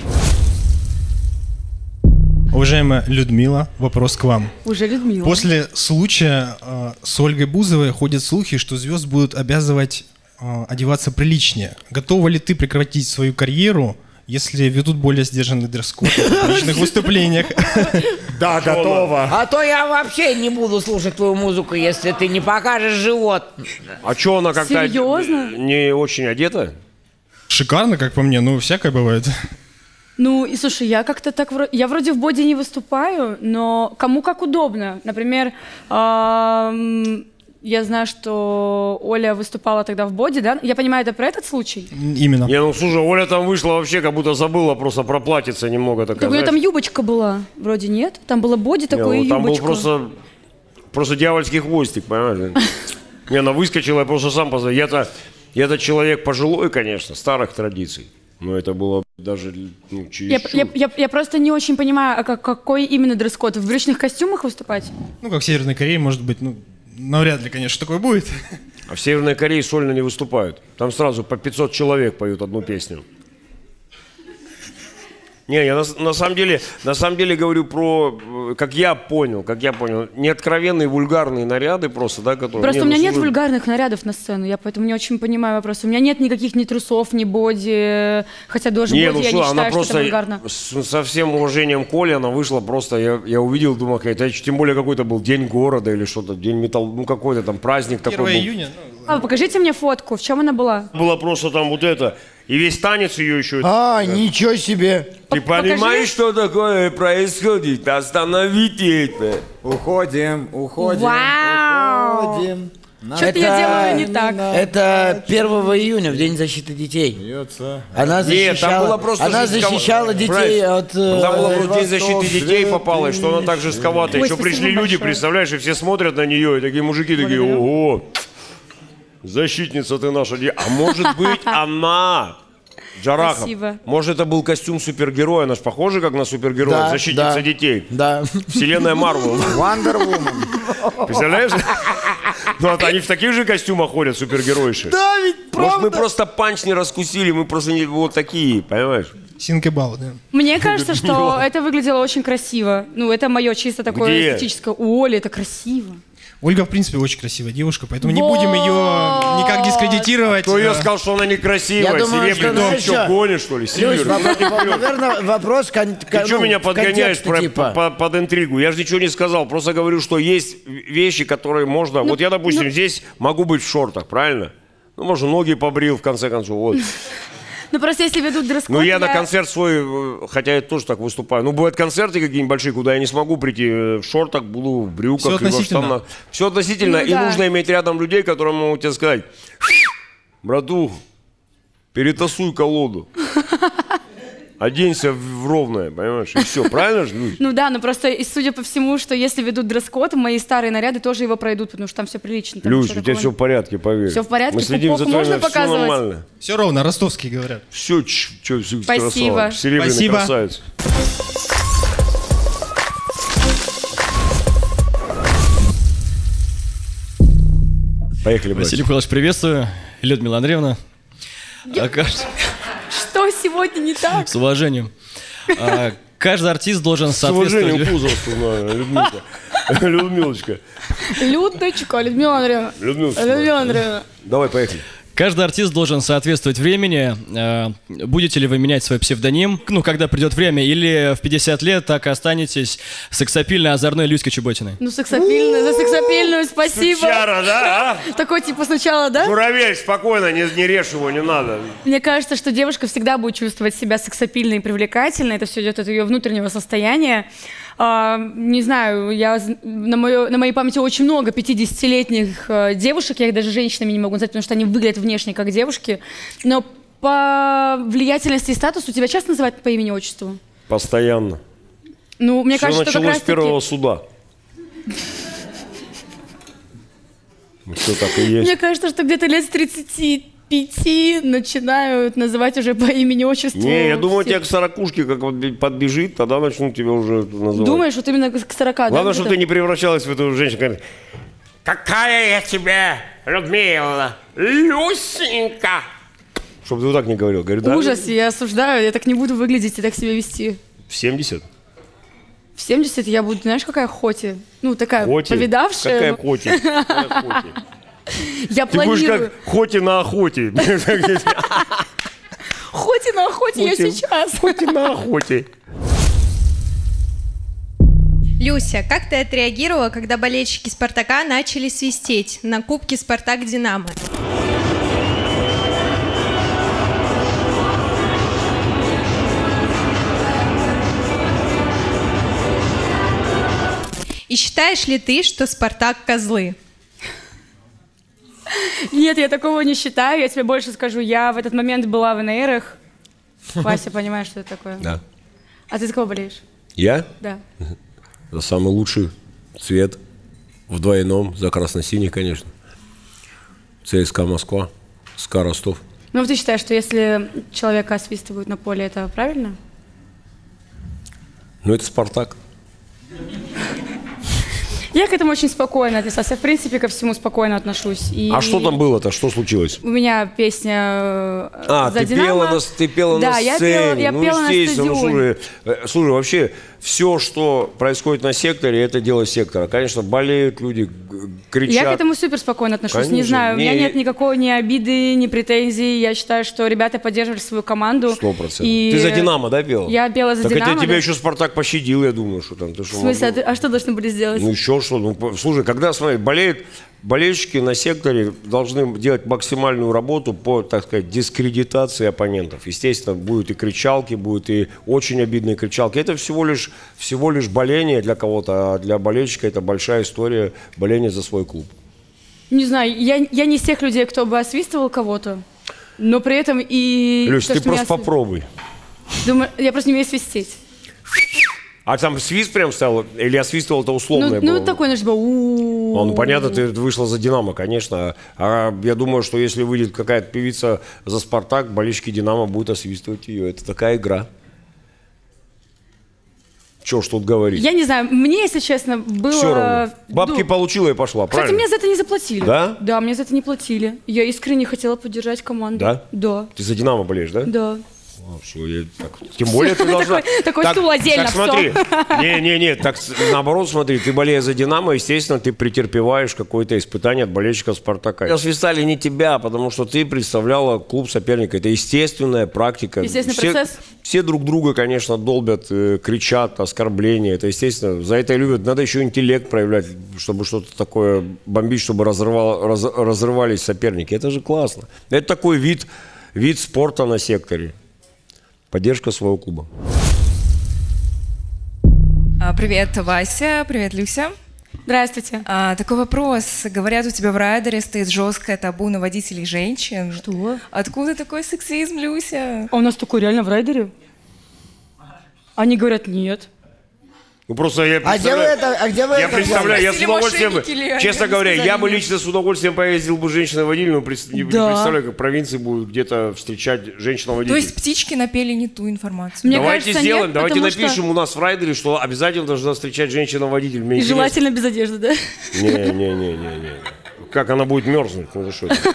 Уважаемая Людмила, вопрос к вам. Уже Людмила. После случая э, с Ольгой Бузовой ходят слухи, что звезд будут обязывать э, одеваться приличнее. Готова ли ты прекратить свою карьеру, если ведут более сдержанный дресс-код в публичных выступлениях? Да, готово. А то я вообще не буду слушать твою музыку, если ты не покажешь живот. А что она как-то Серьезно? не очень одета? Шикарно, как по мне, ну всякое бывает. Ну, и слушай, я как-то так... вро- Я вроде в боди не выступаю, но кому как удобно. Например, ам, я знаю, что Оля выступала тогда в боди, да? Я понимаю, это про этот случай? Именно. Не, ну слушай, Оля там вышла вообще, как будто забыла просто про платьице немного такая. Так у нее знаешь. там юбочка была. Вроде нет. Там было боди Не, такое ну, и там был юбочка. просто, просто дьявольский хвостик, понимаешь? Не, она выскочила, я просто сам позвонил. Я-то Я-то человек пожилой, конечно, старых традиций. Но это было даже ну, Я, чересчур. я, я, я просто не очень понимаю, а как, какой именно дресс-код? В брючных костюмах выступать? Ну, как в Северной Корее, может быть, ну, навряд ли, конечно, такое будет. А в Северной Корее сольно не выступают. Там сразу по пятьсот человек поют одну песню. Не, я на, на самом деле, на самом деле говорю про, как я понял, как я понял, не откровенные вульгарные наряды просто, да, которые. Просто не, у меня ну, нет слушай, вульгарных нарядов на сцену, я поэтому не очень понимаю вопрос. У меня нет никаких ни трусов, ни боди, хотя даже Не, боди ну я что, не она считаю, что это просто вульгарно. с- со всем уважением Коли, она вышла просто, я, я увидел, думал, это тем более какой-то был день города или что-то, день металл, ну какой-то там праздник такой был. первое июня. А, покажите мне фотку, в чем она была? Было просто там вот это, и весь танец ее еще. А, ничего себе. Ты понимаешь, что такое происходит? Остановите это. Уходим, уходим, Вау! уходим. Что-то я делаю не так. Это первого июня, в День защиты детей. Смеется. Она Нет, там защищала, было просто она жестковато. защищала детей Правильно. от... э, Там было просто День Восток, защиты детей попало, и что она так жестковато. Ой, Еще спасибо пришли люди, большое. представляешь, и все смотрят на нее, и такие мужики такие, ого, защитница ты наша. де-». А может быть, она... Джарахов. Спасибо. Может, это был костюм супергероя, она ж похожа как на супергероя, Да, защитница да. детей. Да. Вселенная Марвел. Wonder Woman. Представляешь? Ну, а они в таких же костюмах ходят, супергеройши. Да, ведь Может, мы просто панч не раскусили, мы просто не вот такие, понимаешь? Синкебал, да. Мне кажется, что это выглядело очень красиво. Ну, это мое чисто такое Где? эстетическое. У Оли это красиво. Ольга, в принципе, очень красивая девушка, поэтому не будем ее никак дискредитировать. Кто ее Э, сказал, что она некрасивая? Я думаю, Серебряный, что, ты знаешь, что, что? гонишь, что ли? Люсь, Сильвер, вопрос- ну, ты наверное, вопрос... кон- Ты кон- что ну, меня в подгоняешь контексте, про- типа. по- под интригу? Я же ничего не сказал, просто говорю, что есть вещи, которые можно... Ну, вот я, допустим, здесь могу быть в шортах, правильно? Ну, можно, ноги побрил, в конце концов, вот. Ну, просто если ведут дресс-код, Ну, я на концерт свой, э, хотя я тоже так выступаю. Ну, бывают концерты какие-нибудь большие, куда я не смогу прийти э, в шортах, буду в брюках. Всё относительно. Все относительно. Ну, и да. нужно иметь рядом людей, которые могут тебе сказать, братух, перетасуй колоду. Оденься в ровное, понимаешь? И все, правильно же? Люсь? Ну да, но просто, и судя по всему, что если ведут дресс-код, мои старые наряды тоже его пройдут, потому что там все прилично. там Люсь, ничего у тебя такого все в порядке, поверь. Всё в порядке? Мы следим за Пупок можно твоим, все показывать? нормально. Все ровно, ростовские говорят. Все, что, все Спасибо. красава. Серебряный Спасибо. красавец. Поехали, брат. Василий Николаевич, приветствую. Людмила Андреевна. А кажд- Что сегодня не так? С уважением. А, Каждый артист должен С уважением к соответствовать... возрасту, наверное, Людмилка. Людмилочка. Людочка, Людмила Андреевна. Людмилочка. Людмила Андреевна. Давай, поехали. Каждый артист должен соответствовать времени. А, Будете ли вы менять свой псевдоним, ну, когда придет время, или в пятьдесят лет так и останетесь сексапильной, озорной Люськой Чеботиной? Ну, сексапильную, за сексапильную спасибо. Сучара, да, а? Такой типа сначала, да? Журавель, спокойно, не, не режь его, не надо. Мне кажется, что девушка всегда будет чувствовать себя сексапильной и привлекательной. Это все идет от ее внутреннего состояния. А, не знаю, я, з- на, моё- на моей памяти очень много пятидесятилетних э, девушек, я их даже женщинами не могу назвать, потому что они выглядят внешне как девушки. Но по влиятельности и статусу тебя часто называют по имени-отчеству? Постоянно. Ну, мне Все кажется, что как началось раз с первого суда. Все так и есть. Мне кажется, что где-то лет с тридцати пяти начинают называть уже по имени-отчеству. Не, я думаю, всех. тебя к сорокушке как вот подбежит, тогда начнут тебя уже называть. Думаешь, вот именно к сорока, Главное, да? чтобы где-то? ты не превращалась в эту женщину, которая, какая я тебе, Людмила, Люсенька. Чтобы ты вот так не говорил. Говорю, да? Ужас, я осуждаю, я так не буду выглядеть и так себя вести. В семьдесят? В семьдесят я буду, знаешь, какая хоти? Ну, такая Хоти? повидавшая. Какая ну. хоти? Какая хоти? Я Ты будешь планирую. как хоти на охоте. Хоти на охоте я Хоти- сейчас. Хоти на охоте. Люся, как ты отреагировала, когда болельщики «Спартака» начали свистеть на кубке «Спартак-Динамо»? И считаешь ли ты, что «Спартак» козлы? Нет, я такого не считаю. Я тебе больше скажу. Я в этот момент была в эн эр ах. Вася, понимаешь, что это такое? Да. А ты за кого болеешь? Я? Да. За самый лучший цвет в двойном, за красно-синий, конечно. ЦСКА Москва. СКА Ростов. Ну, вот ты считаешь, что если человека освистывают на поле, это правильно? Ну, это «Спартак». Я к этому очень спокойно отнеслась. Я, в принципе, ко всему спокойно отношусь. И А что там было-то? Что случилось? у меня песня А, за ты «Динамо». пела, на, ты пела Да, на я сцене. пела- я ну, пела на естественно, ну, стадионе. слушай, э, слушай, вообще, все, что происходит на секторе, это дело сектора. Конечно, болеют люди, г- кричат. Я к этому супер спокойно отношусь. Не Конечно. знаю, у меня Не, нет никакой ни обиды, ни претензий. Я считаю, что ребята поддерживали свою команду. Сто процентов. И Ты за «Динамо», да, пела? Я пела за так «Динамо», это тебя да. еще «Спартак» пощадил, я думаю, что там. Ты В что, смысле, а, могла? ты- а что должны были сделать? Ну еще что? Ну, по- слушай, когда, смотри, болеют болельщики на секторе, должны делать максимальную работу по, так сказать, дискредитации оппонентов. Естественно, будут и кричалки, будут и очень обидные кричалки. Это всего лишь, всего лишь боление для кого-то, а для болельщика это большая история боления за свой клуб. Не знаю, я, я не из тех людей, кто бы освистывал кого-то, но при этом и... Люсь, то, ты что меня просто осви- попробуй. Думаю, я просто не умею свистеть. А там свист прям стал? Или освистывал-то условное Ну, было? ну такой, ну, типа, у А, ну, понятно, ты вышла за «Динамо», конечно. А я думаю, что если выйдет какая-то певица за «Спартак», болельщики «Динамо» будут освистывать ее. Это такая игра. Чего ж тут говорить? Я не знаю, мне, если честно, было... Все равно. Бабки ну, получила и пошла, Кстати, правильно? мне за это не заплатили. Да? Да, мне за это не платили. Я искренне хотела поддержать команду. Да? Да. Ты за «Динамо» болеешь, да? Да. А, всё, я так- Тем более ты должна... Такой- такой Так- стул отдельно, Так смотри, всё. не-не-не, так с- наоборот смотри, ты болея за «Динамо», естественно, ты претерпеваешь какое-то испытание от болельщиков «Спартака». Освистали не тебя, потому что ты представляла клуб соперника. Это естественная практика. Естественный все, процесс. Все друг друга, конечно, долбят, э, кричат, оскорбления. Это естественно. За это и любят. Надо еще интеллект проявлять, чтобы что-то такое бомбить, чтобы разрывало, раз- разрывались соперники. Это же классно. Это такой вид, вид спорта на секторе. Поддержка своего клуба. А, Привет, Вася. Привет, Люся. Здравствуйте. А, такой вопрос. Говорят, у тебя в райдере стоит жесткое табу на водителей женщин. Что? Откуда такой сексизм, Люся? А у нас такое реально в райдере? Они говорят, нет. Ну просто я А где вы представляю, это, а где вы я это представляю, я с Спросили удовольствием, бы- мошенники ли они, честно они говоря, сказали я бы нет. лично с удовольствием поездил бы женщиной-водитель, но пред- не, не Да. представляю, как в провинции будут где-то встречать То женщину-водитель. есть птички напели не ту информацию? Мне Давайте кажется, сделаем, нет, давайте потому что- напишем у нас в райдере, что обязательно должна встречать женщина-водитель. Мне И интересно. желательно без одежды, да? Не-не-не-не-не. Как она будет мерзнуть? Ну, это что это?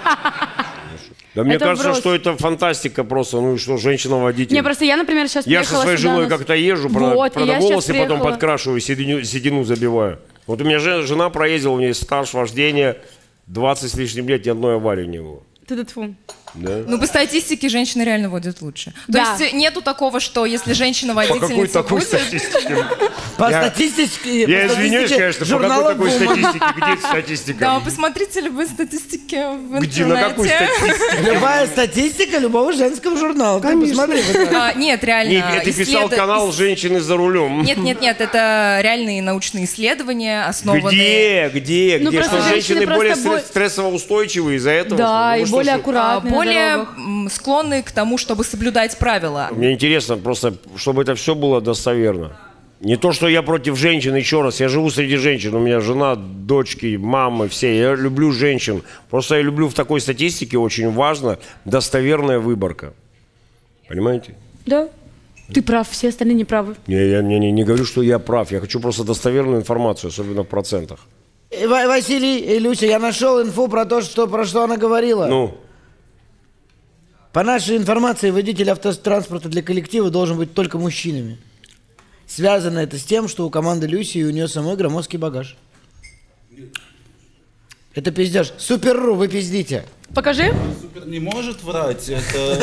Да мне Это кажется, брось. что это фантастика просто. Ну и что, женщина-водитель. Не, просто я, например, сейчас Я со приехала своей сюда женой на- как-то езжу, правда, Вот, и правда, я щас волосы потом приехала. подкрашиваю, седину, седину забиваю. Вот у меня же- жена проездила, у нее стаж вождения двадцать с лишним лет, ни одной аварии не было. Ты-ты-тьфу. Да? Ну, по статистике женщины реально водят лучше. Да. То есть нету такого, что если По женщина-водительница какой такой будет... статистике? По Я- статистике... Я по извиняюсь, статистике конечно, по журнала какой такой Woman. статистике? Где эта статистика? Да, посмотрите любые статистики в Где, на какой интернете. статистике? Любая статистика любого женского журнала. Ты посмотри. А, Нет, реально. Не, это писал исслед- канал «Женщины за рулем». Нет, нет, нет, это реальные научные исследования, основанные... Где? Где? Ну, Где? просто Что женщины женщины более просто бо- стрессово устойчивые из-за этого? Да, что ли? и Ну, что более ж- аккуратные а, на более дорогах. м, склонны к тому, чтобы соблюдать правила. Мне интересно просто, чтобы это все было достоверно. Не то, что я против женщин, еще раз, я живу среди женщин, у меня жена, дочки, мамы, все, я люблю женщин. Просто я люблю в такой статистике, очень важно, достоверная выборка. Понимаете? Да. Ты прав, все остальные не правы. Не, я не, не, не говорю, что я прав, я хочу просто достоверную информацию, особенно в процентах. Э, Ва- Василий и Люся, я нашел инфу про то, что, про что она говорила. Ну, По нашей информации, водитель автотранспорта для коллектива должен быть только мужчинами. Связано это с тем, что у команды Люси и у нее самой громоздкий багаж. Это пиздеж. Супер.ру, вы пиздите. Покажи. Супер не может врать, это...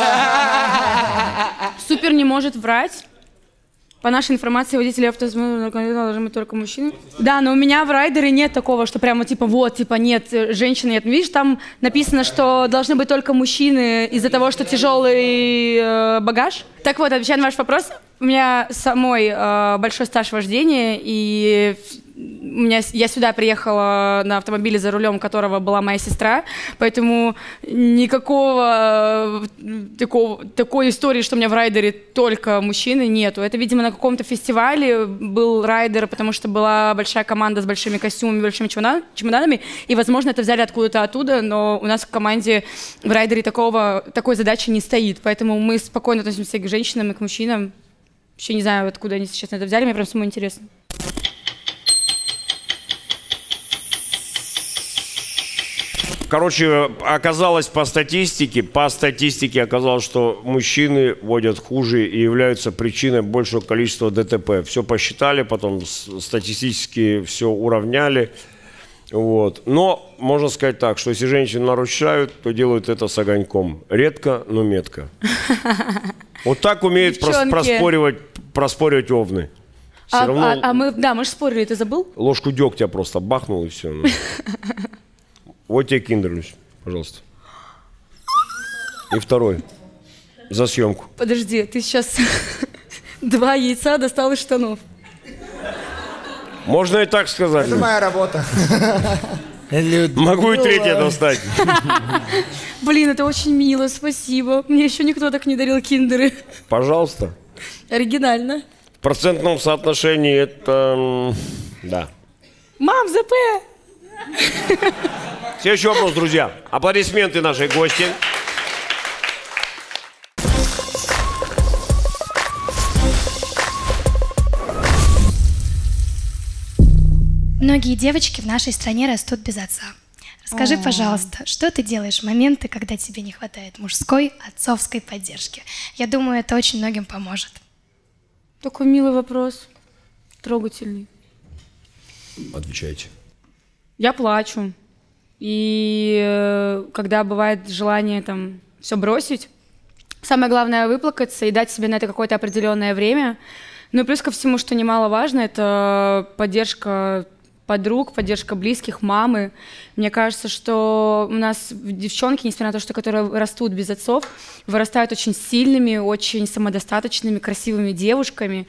Супер не может врать. По нашей информации, водители автотранспорта должны быть только мужчины. Да, но у меня в райдере нет такого, что прямо типа вот, типа нет, э, женщины нет. Видишь, там написано, что должны быть только мужчины из-за того, что тяжелый э, багаж. Так вот, отвечая на ваш вопрос, у меня самой э, большой стаж вождения, и у меня, я сюда приехала на автомобиле, за рулем которого была моя сестра, поэтому никакого такого, такой истории, что у меня в райдере только мужчины, нету. Это, видимо, на каком-то фестивале был райдер, потому что была большая команда с большими костюмами, большими чемоданами, и, возможно, это взяли откуда-то оттуда, но у нас в команде в райдере такого, такой задачи не стоит, поэтому мы спокойно относимся к женщинам и к мужчинам. Вообще не знаю, откуда они сейчас это взяли, мне прям самому интересно. Короче, оказалось по статистике, по статистике оказалось, что мужчины водят хуже и являются причиной большего количества ДТП. Все посчитали, потом статистически все уравняли. Вот. Но можно сказать так, что если женщины нарушают, то делают это с огоньком. Редко, но метко. Вот так умеют прос- проспоривать, проспоривать овны. А, равно... а, а мы, да, мы же спорили, ты забыл? Ложку дегтя просто бахнул и все. Вот тебе киндер, Люсь, пожалуйста. И второй. За съемку. Подожди, ты сейчас два яйца достал из штанов. Можно и так сказать. Это моя работа. Могу и третье достать. Блин, это очень мило, спасибо. Мне еще никто так не дарил киндеры. Пожалуйста. Оригинально. В процентном соотношении это... Да. Мам, ЗП! Следующий вопрос, друзья. Аплодисменты нашей гости. Многие девочки в нашей стране растут без отца. Расскажи, пожалуйста, что ты делаешь в моменты, когда тебе не хватает мужской, отцовской поддержки? Я думаю, это очень многим поможет. Такой милый вопрос. Трогательный. Отвечайте. Я плачу. И э, когда бывает желание там все бросить, самое главное выплакаться и дать себе на это какое-то определенное время. Ну и плюс ко всему, что немаловажно, это поддержка подруг, поддержка близких, мамы. Мне кажется, что у нас девчонки, несмотря на то, что которые растут без отцов, вырастают очень сильными, очень самодостаточными, красивыми девушками.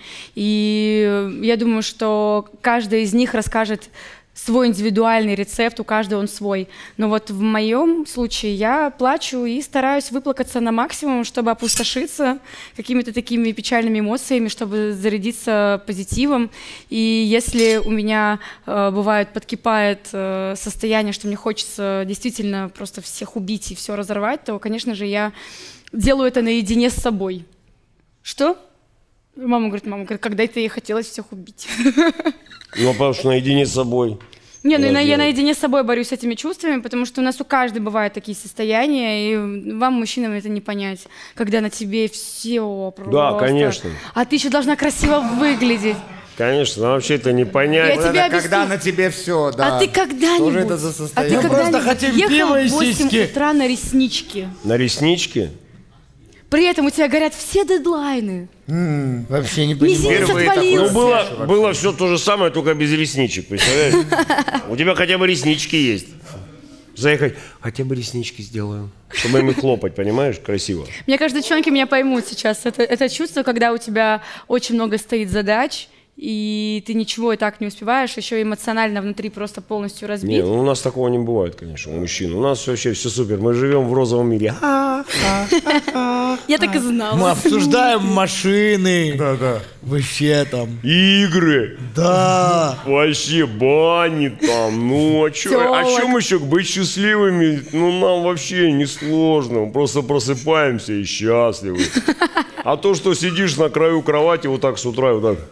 И я думаю, что каждая из них расскажет свой индивидуальный рецепт, у каждого он свой. Но вот в моем случае я плачу и стараюсь выплакаться на максимум, чтобы опустошиться какими-то такими печальными эмоциями, чтобы зарядиться позитивом. И если у меня э, бывает подкипает э, состояние, что мне хочется действительно просто всех убить и все разорвать, то, конечно же, я делаю это наедине с собой. Что? Мама говорит, мама говорит, когда это ей хотелось всех убить. Ну, потому что наедине с собой. Не, ну я, я наедине с собой борюсь с этими чувствами, потому что у нас у каждого бывают такие состояния, и вам, мужчинам, это не понять, когда на тебе все просто. Да, конечно. А ты еще должна красиво выглядеть. Конечно, но вообще это не понять. Я тебе объясню. Когда на тебе все, да. А ты когда-нибудь? Что же это за состояние? А ты просто хотим когда-нибудь ехал пива и в восемь сиськи. утра на реснички? На реснички? При этом у тебя горят все дедлайны. М, Вообще не Мизинец понимаю. отвалился. Ну, было, было все то же самое, только без ресничек, представляешь? У тебя хотя бы реснички есть. Заехать, хотя бы реснички сделаю, чтобы ими хлопать, понимаешь, красиво. Мне кажется, девчонки меня поймут сейчас. Это, это чувство, когда у тебя очень много стоит задач, и ты ничего и так не успеваешь, еще эмоционально внутри просто полностью разбит. Не, ну у нас такого не бывает, конечно, у мужчин. У нас вообще все супер, мы живем в розовом мире. Я так и знала. Мы обсуждаем машины. Да, да. Вообще там. Игры. Да. Вообще бани там. Ну, а чё, а чё мы еще быть счастливыми? Ну, нам вообще не сложно. Мы просто просыпаемся и счастливы. А то, что сидишь на краю кровати вот так с утра, вот так.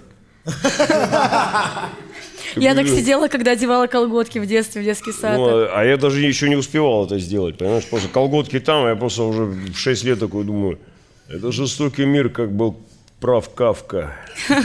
Я так сидела, когда одевала колготки в детстве, в детский сад. Ну, а я даже еще не успевал это сделать, понимаешь? Просто колготки там, а я просто уже в шесть лет такой думаю, это жестокий мир, как был прав Кафка.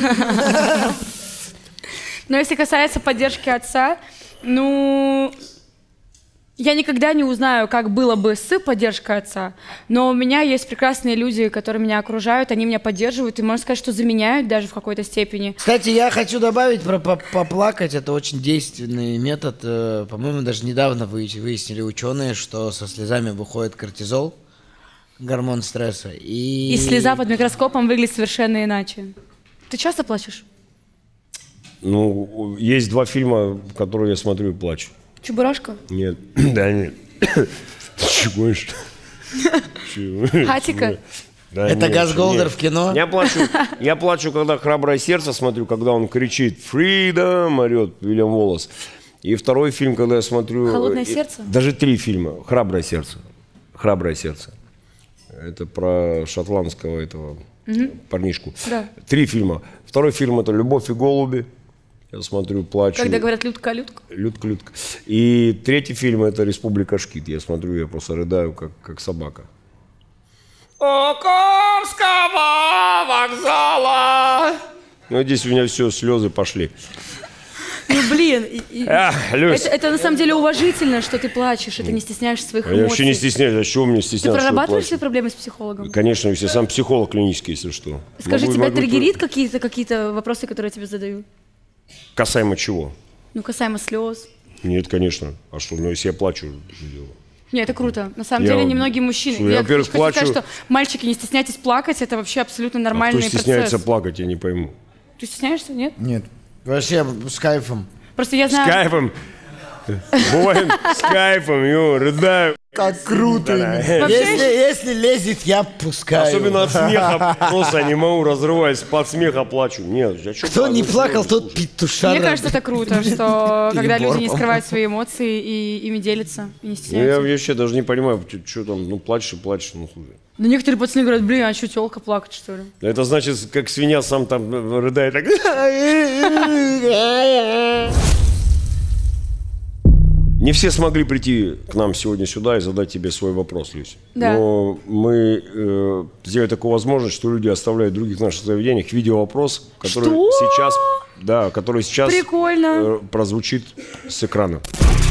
Но если касается поддержки отца, ну... Я никогда не узнаю, как было бы с поддержкой отца, но у меня есть прекрасные люди, которые меня окружают, они меня поддерживают, и можно сказать, что заменяют даже в какой-то степени. Кстати, я хочу добавить про поплакать. Это очень действенный метод. По-моему, даже недавно выяснили ученые, что со слезами выходит кортизол, гормон стресса. И, и слеза под микроскопом выглядит совершенно иначе. Ты часто плачешь? Ну, есть два фильма, которые я смотрю и плачу. Чебурашка? Нет, да нет. Ты чего? Хатика? Да Это нет, Газголдер нет. в кино? Я плачу, я плачу, когда «Храброе сердце» смотрю, когда он кричит «Freedom», орет Уильям Уоллес. И второй фильм, когда я смотрю... «Холодное и, сердце»? Даже три фильма. «Храброе сердце». «Храброе сердце». Это про шотландского этого Мгм. парнишку. Да. Три фильма. Второй фильм — это «Любовь и голуби». Я смотрю, плачу. Когда говорят «Людка, Людка». Людка, Людка. И третий фильм — это «Республика Шкит». Я смотрю, я просто рыдаю, как, как собака. Оконского вокзала. Ну, здесь у меня все, слезы пошли. Ну, блин, и- и- А, Люсь. это, это на самом деле уважительно, что ты плачешь, и ты не стесняешься своих Я эмоций. вообще не стесняюсь. А чего мне Ты стесняться? что я прорабатываешь плачу? свои проблемы с психологом? Конечно, я сам психолог клинический, если что. Скажи, Могу- тебя могу- триггерит какие-то какие-то вопросы, которые я тебе задаю? Касаемо чего? Ну, касаемо слез. Нет, конечно. А что, ну если я плачу, что делаю? Не, это круто. На самом Я- деле, немногие мужчины. Слушай, я, Я во-первых, хочу сказать, плачу. что мальчики, не стесняйтесь плакать, это вообще абсолютно А нормальный кто стесняется процесс. плакать, я не пойму. Ты стесняешься, нет? Нет. Вообще с кайфом. Просто я С знаю... кайфом. Бывает с кайфом, ё, рыдаю. Как круто. Да. Если, если лезет, я пускаю. Особенно от смеха. Просто не могу, разрываюсь, под смеха плачу. Нет, я что Кто не плакал, тот петушара. Мне кажется, это круто, что когда Егор, люди не по-моему. скрывают свои эмоции и ими делятся, и не Ну, я стесняются. вообще даже не понимаю, что там, ну плачешь и плачешь, ну слушай. Да некоторые пацаны говорят, блин, а что, тёлка плакать, что ли? Это значит, как свинья сам там рыдает. Так... Не все смогли прийти к нам сегодня сюда и задать тебе свой вопрос, Люся. Да. Но мы э, сделали такую возможность, что люди оставляют в других наших заведениях видеовопрос, который Что? сейчас, да, который сейчас Прикольно. э, прозвучит с экрана.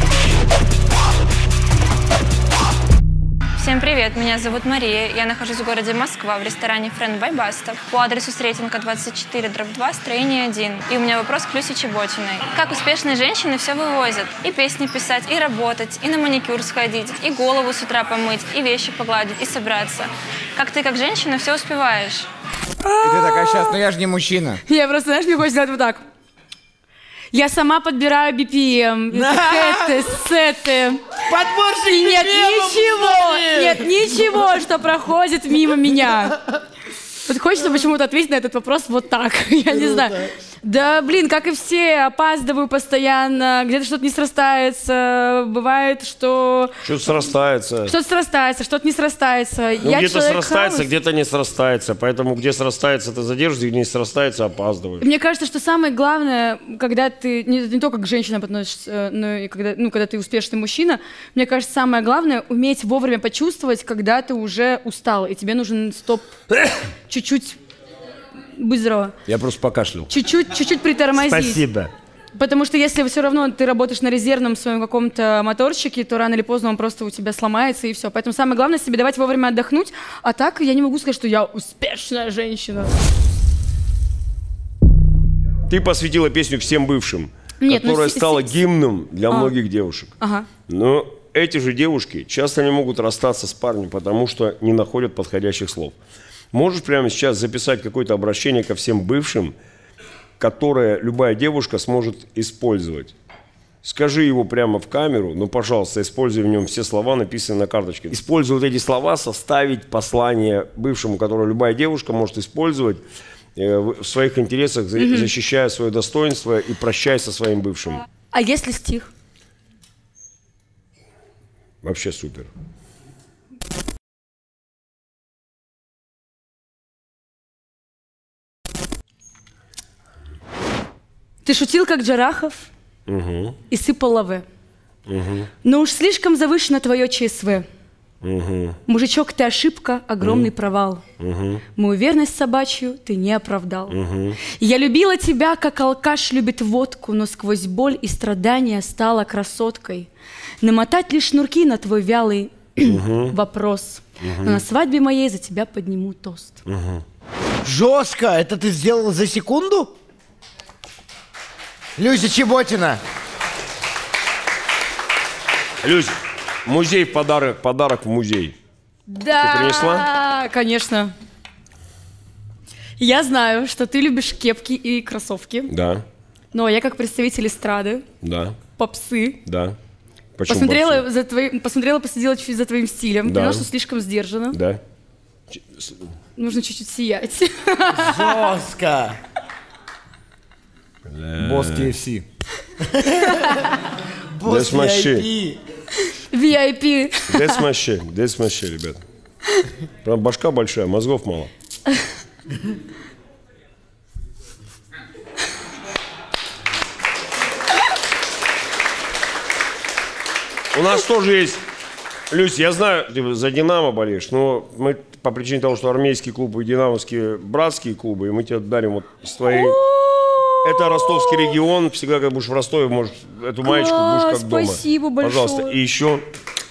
Всем привет, меня зовут Мария. Я нахожусь в городе Москва в ресторане Friend by Basta по адресу Сретенка двадцать четыре дробь два, строение один. И у меня вопрос к Люсе Чеботиной. Как успешные женщины все вывозят? И песни писать, и работать, и на маникюр сходить, и голову с утра помыть, и вещи погладить, и собраться. Как ты, как женщина, все успеваешь? И ты такая, сейчас, ну я же не мужчина. Я просто, знаешь, мне хочется сделать вот так. Я сама подбираю би пи эм, хэты, сеты. Подборщик И нет би пи эм ничего, в нет ничего, что проходит мимо меня. Вот хочется почему-то ответить на этот вопрос вот так. Я не знаю. Да, блин, как и все, опаздываю постоянно, где-то что-то не срастается, бывает, что... Что-то срастается. Что-то срастается, что-то не срастается. Ну, Я где-то человек срастается, хаос. где-то не срастается. Поэтому где срастается, ты задержишься, где не срастается, опаздываешь. Мне кажется, что самое главное, когда ты не, не только как женщина относишься, но и когда, ну, когда ты успешный мужчина, мне кажется, самое главное уметь вовремя почувствовать, когда ты уже устал, и тебе нужен стоп, чуть-чуть будь здорова. Я просто покашлял. Чуть-чуть, чуть-чуть притормозить. Спасибо. Потому что если все равно ты работаешь на резервном своем каком-то моторчике, то рано или поздно он просто у тебя сломается и все. Поэтому самое главное себе давать вовремя отдохнуть. А так я не могу сказать, что я успешная женщина. Ты посвятила песню всем бывшим, Нет, ну, которая с- стала с- гимном для А. многих девушек. Ага. Но эти же девушки часто не могут расстаться с парнем, потому что не находят подходящих слов. Можешь прямо сейчас записать какое-то обращение ко всем бывшим, которое любая девушка сможет использовать? Скажи его прямо в камеру, но, пожалуйста, используй в нем все слова, написанные на карточке. Используй вот эти слова, составить послание бывшему, которое любая девушка может использовать э, в в своих интересах, за- Мгм. защищая свое достоинство и прощаясь со своим бывшим. А если стих? Вообще супер. Ты шутил, как Джарахов, Угу. и сыпал лаве. Угу. Но уж слишком завышено твое ЧСВ. Угу. Мужичок, ты ошибка, огромный провал. Угу. Мою верность собачью ты не оправдал. Угу. Я любила тебя, как алкаш любит водку, но сквозь боль и страдания стала красоткой. Намотать лишь шнурки на твой вялый Мгм. вопрос. Мгм. Но на свадьбе моей за тебя подниму тост. Жестко! Это ты сделал за секунду? Люся Чеботина. Люсь, музей в подарок, подарок в музей. Да, Ты принесла? конечно. Я знаю, что ты любишь кепки и кроссовки. Да. Но я как представитель эстрады, Да. попсы, Да. Почему посмотрела, попсы? за твоим, посмотрела, последила чуть-чуть за твоим стилем, Да. поняла, что слишком сдержанно. Да. Нужно чуть-чуть сиять. Жестко. Босс кей эф си. Босс ви ай ви ай пи. ви ай пи. Десмаще, десмаще, ребят. Прям башка большая, мозгов мало. У нас тоже есть... Люсь, я знаю, ты за «Динамо» болеешь, но мы по причине того, что армейские клубы и динамовские братские клубы, и мы тебе дарим вот с твоей... Это ростовский регион, всегда, когда будешь в Ростове, можешь эту маечку будешь как дома. Спасибо большое. Пожалуйста, и еще...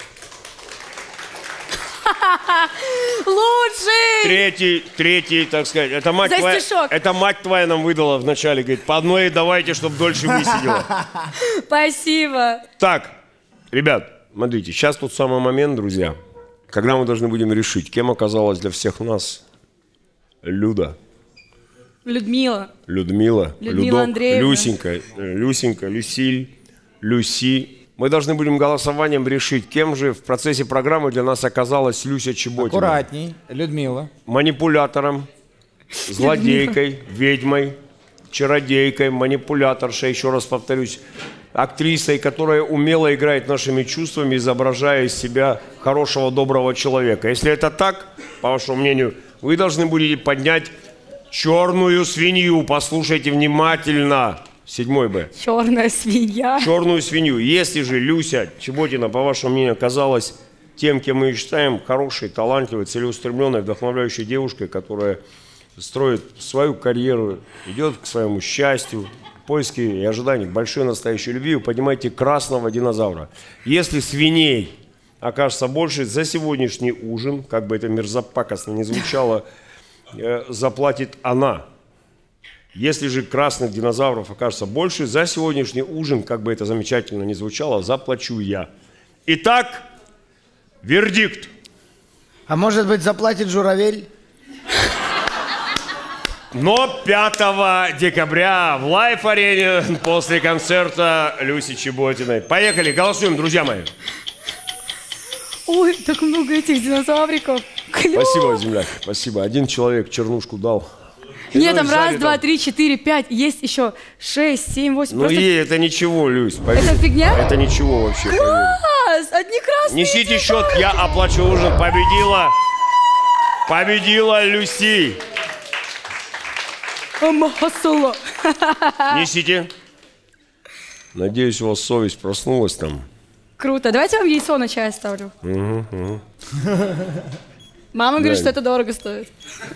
Лучший! Третий, третий, так сказать, это мать, За твоя, стишок. это мать твоя нам выдала вначале, говорит, по одной давайте, чтобы дольше высидела. Спасибо. Так, ребят, смотрите, сейчас тот самый момент, друзья, когда мы должны будем решить, кем оказалась для всех нас Люда, Людмила. Людмила, Людмила Людок, Андреевна. Люсенька, э, Люсенька, Люсиль, Люси. Мы должны будем голосованием решить, кем же в процессе программы для нас оказалась Люся Чеботина. Аккуратней, Людмила. Манипулятором, злодейкой, ведьмой, чародейкой, манипуляторшей, еще раз повторюсь, актрисой, которая умело играет нашими чувствами, изображая из себя хорошего, доброго человека. Если это так, по вашему мнению, вы должны будете поднять черную свинью. Послушайте внимательно. Седьмой Б. Черная свинья. Черную свинью. Если же Люся Чеботина, по вашему мнению, оказалась тем, кем мы ее считаем, хорошей, талантливой, целеустремленной, вдохновляющей девушкой, которая строит свою карьеру, идет к своему счастью, поиски и ожиданиях большой настоящей любви, вы поднимаете красного динозавра. Если свиней окажется больше, за сегодняшний ужин, как бы это мерзопакостно не звучало, э, заплатит она. Если же красных динозавров окажется больше, за сегодняшний ужин, как бы это замечательно не звучало, заплачу я. Итак, вердикт. А может быть, заплатит журавель? Но пятого декабря в Лайф-арене после концерта Люси Чеботиной. Поехали, голосуем, друзья мои. Ой, так много этих динозавриков. Клёво. Спасибо, земляк, спасибо. Один человек чернушку дал. Нет, Ну, там сзади раз, там- два, три, четыре, пять. Есть еще шесть, семь, восемь. Ну Просто... и это ничего, Люсь, поверь. Это фигня? Это ничего вообще, поверь. Класс! Одни красные. Несите счет, я оплачу ужин. Победила. Победила Люси. Амасала. Несите. Надеюсь, у вас совесть проснулась там. Круто. Давайте вам яйцо на чай оставлю. Угу, угу. Мама говорит, Да. что это дорого стоит.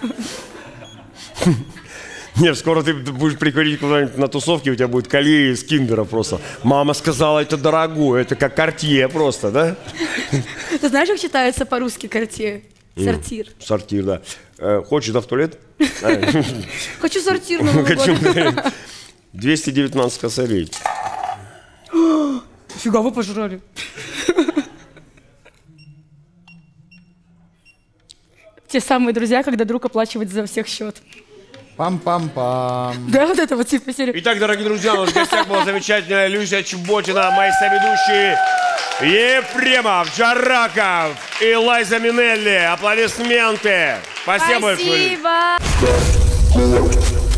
Нет, скоро ты будешь приходить куда-нибудь на тусовке, у тебя будет колье из киндера просто. Мама сказала, это дорогое, это как Картье просто, да? Ты знаешь, как читается по-русски «Картье»? Сортир. М, Сортир, да. Э, Хочешь, да, в туалет? Хочу сортир Нового Хочу. года. двести девятнадцать косарей. Фига вы пожрали. Те самые друзья, когда друг оплачивает за всех счет. Пам-пам-пам. Да, вот это вот типа серия. Итак, дорогие друзья, у нас в гостях была замечательная Люся Чеботина, мои соведущие Ефремов, Джараков и Лайза Минелли. Аплодисменты. Спасибо большое. Спасибо.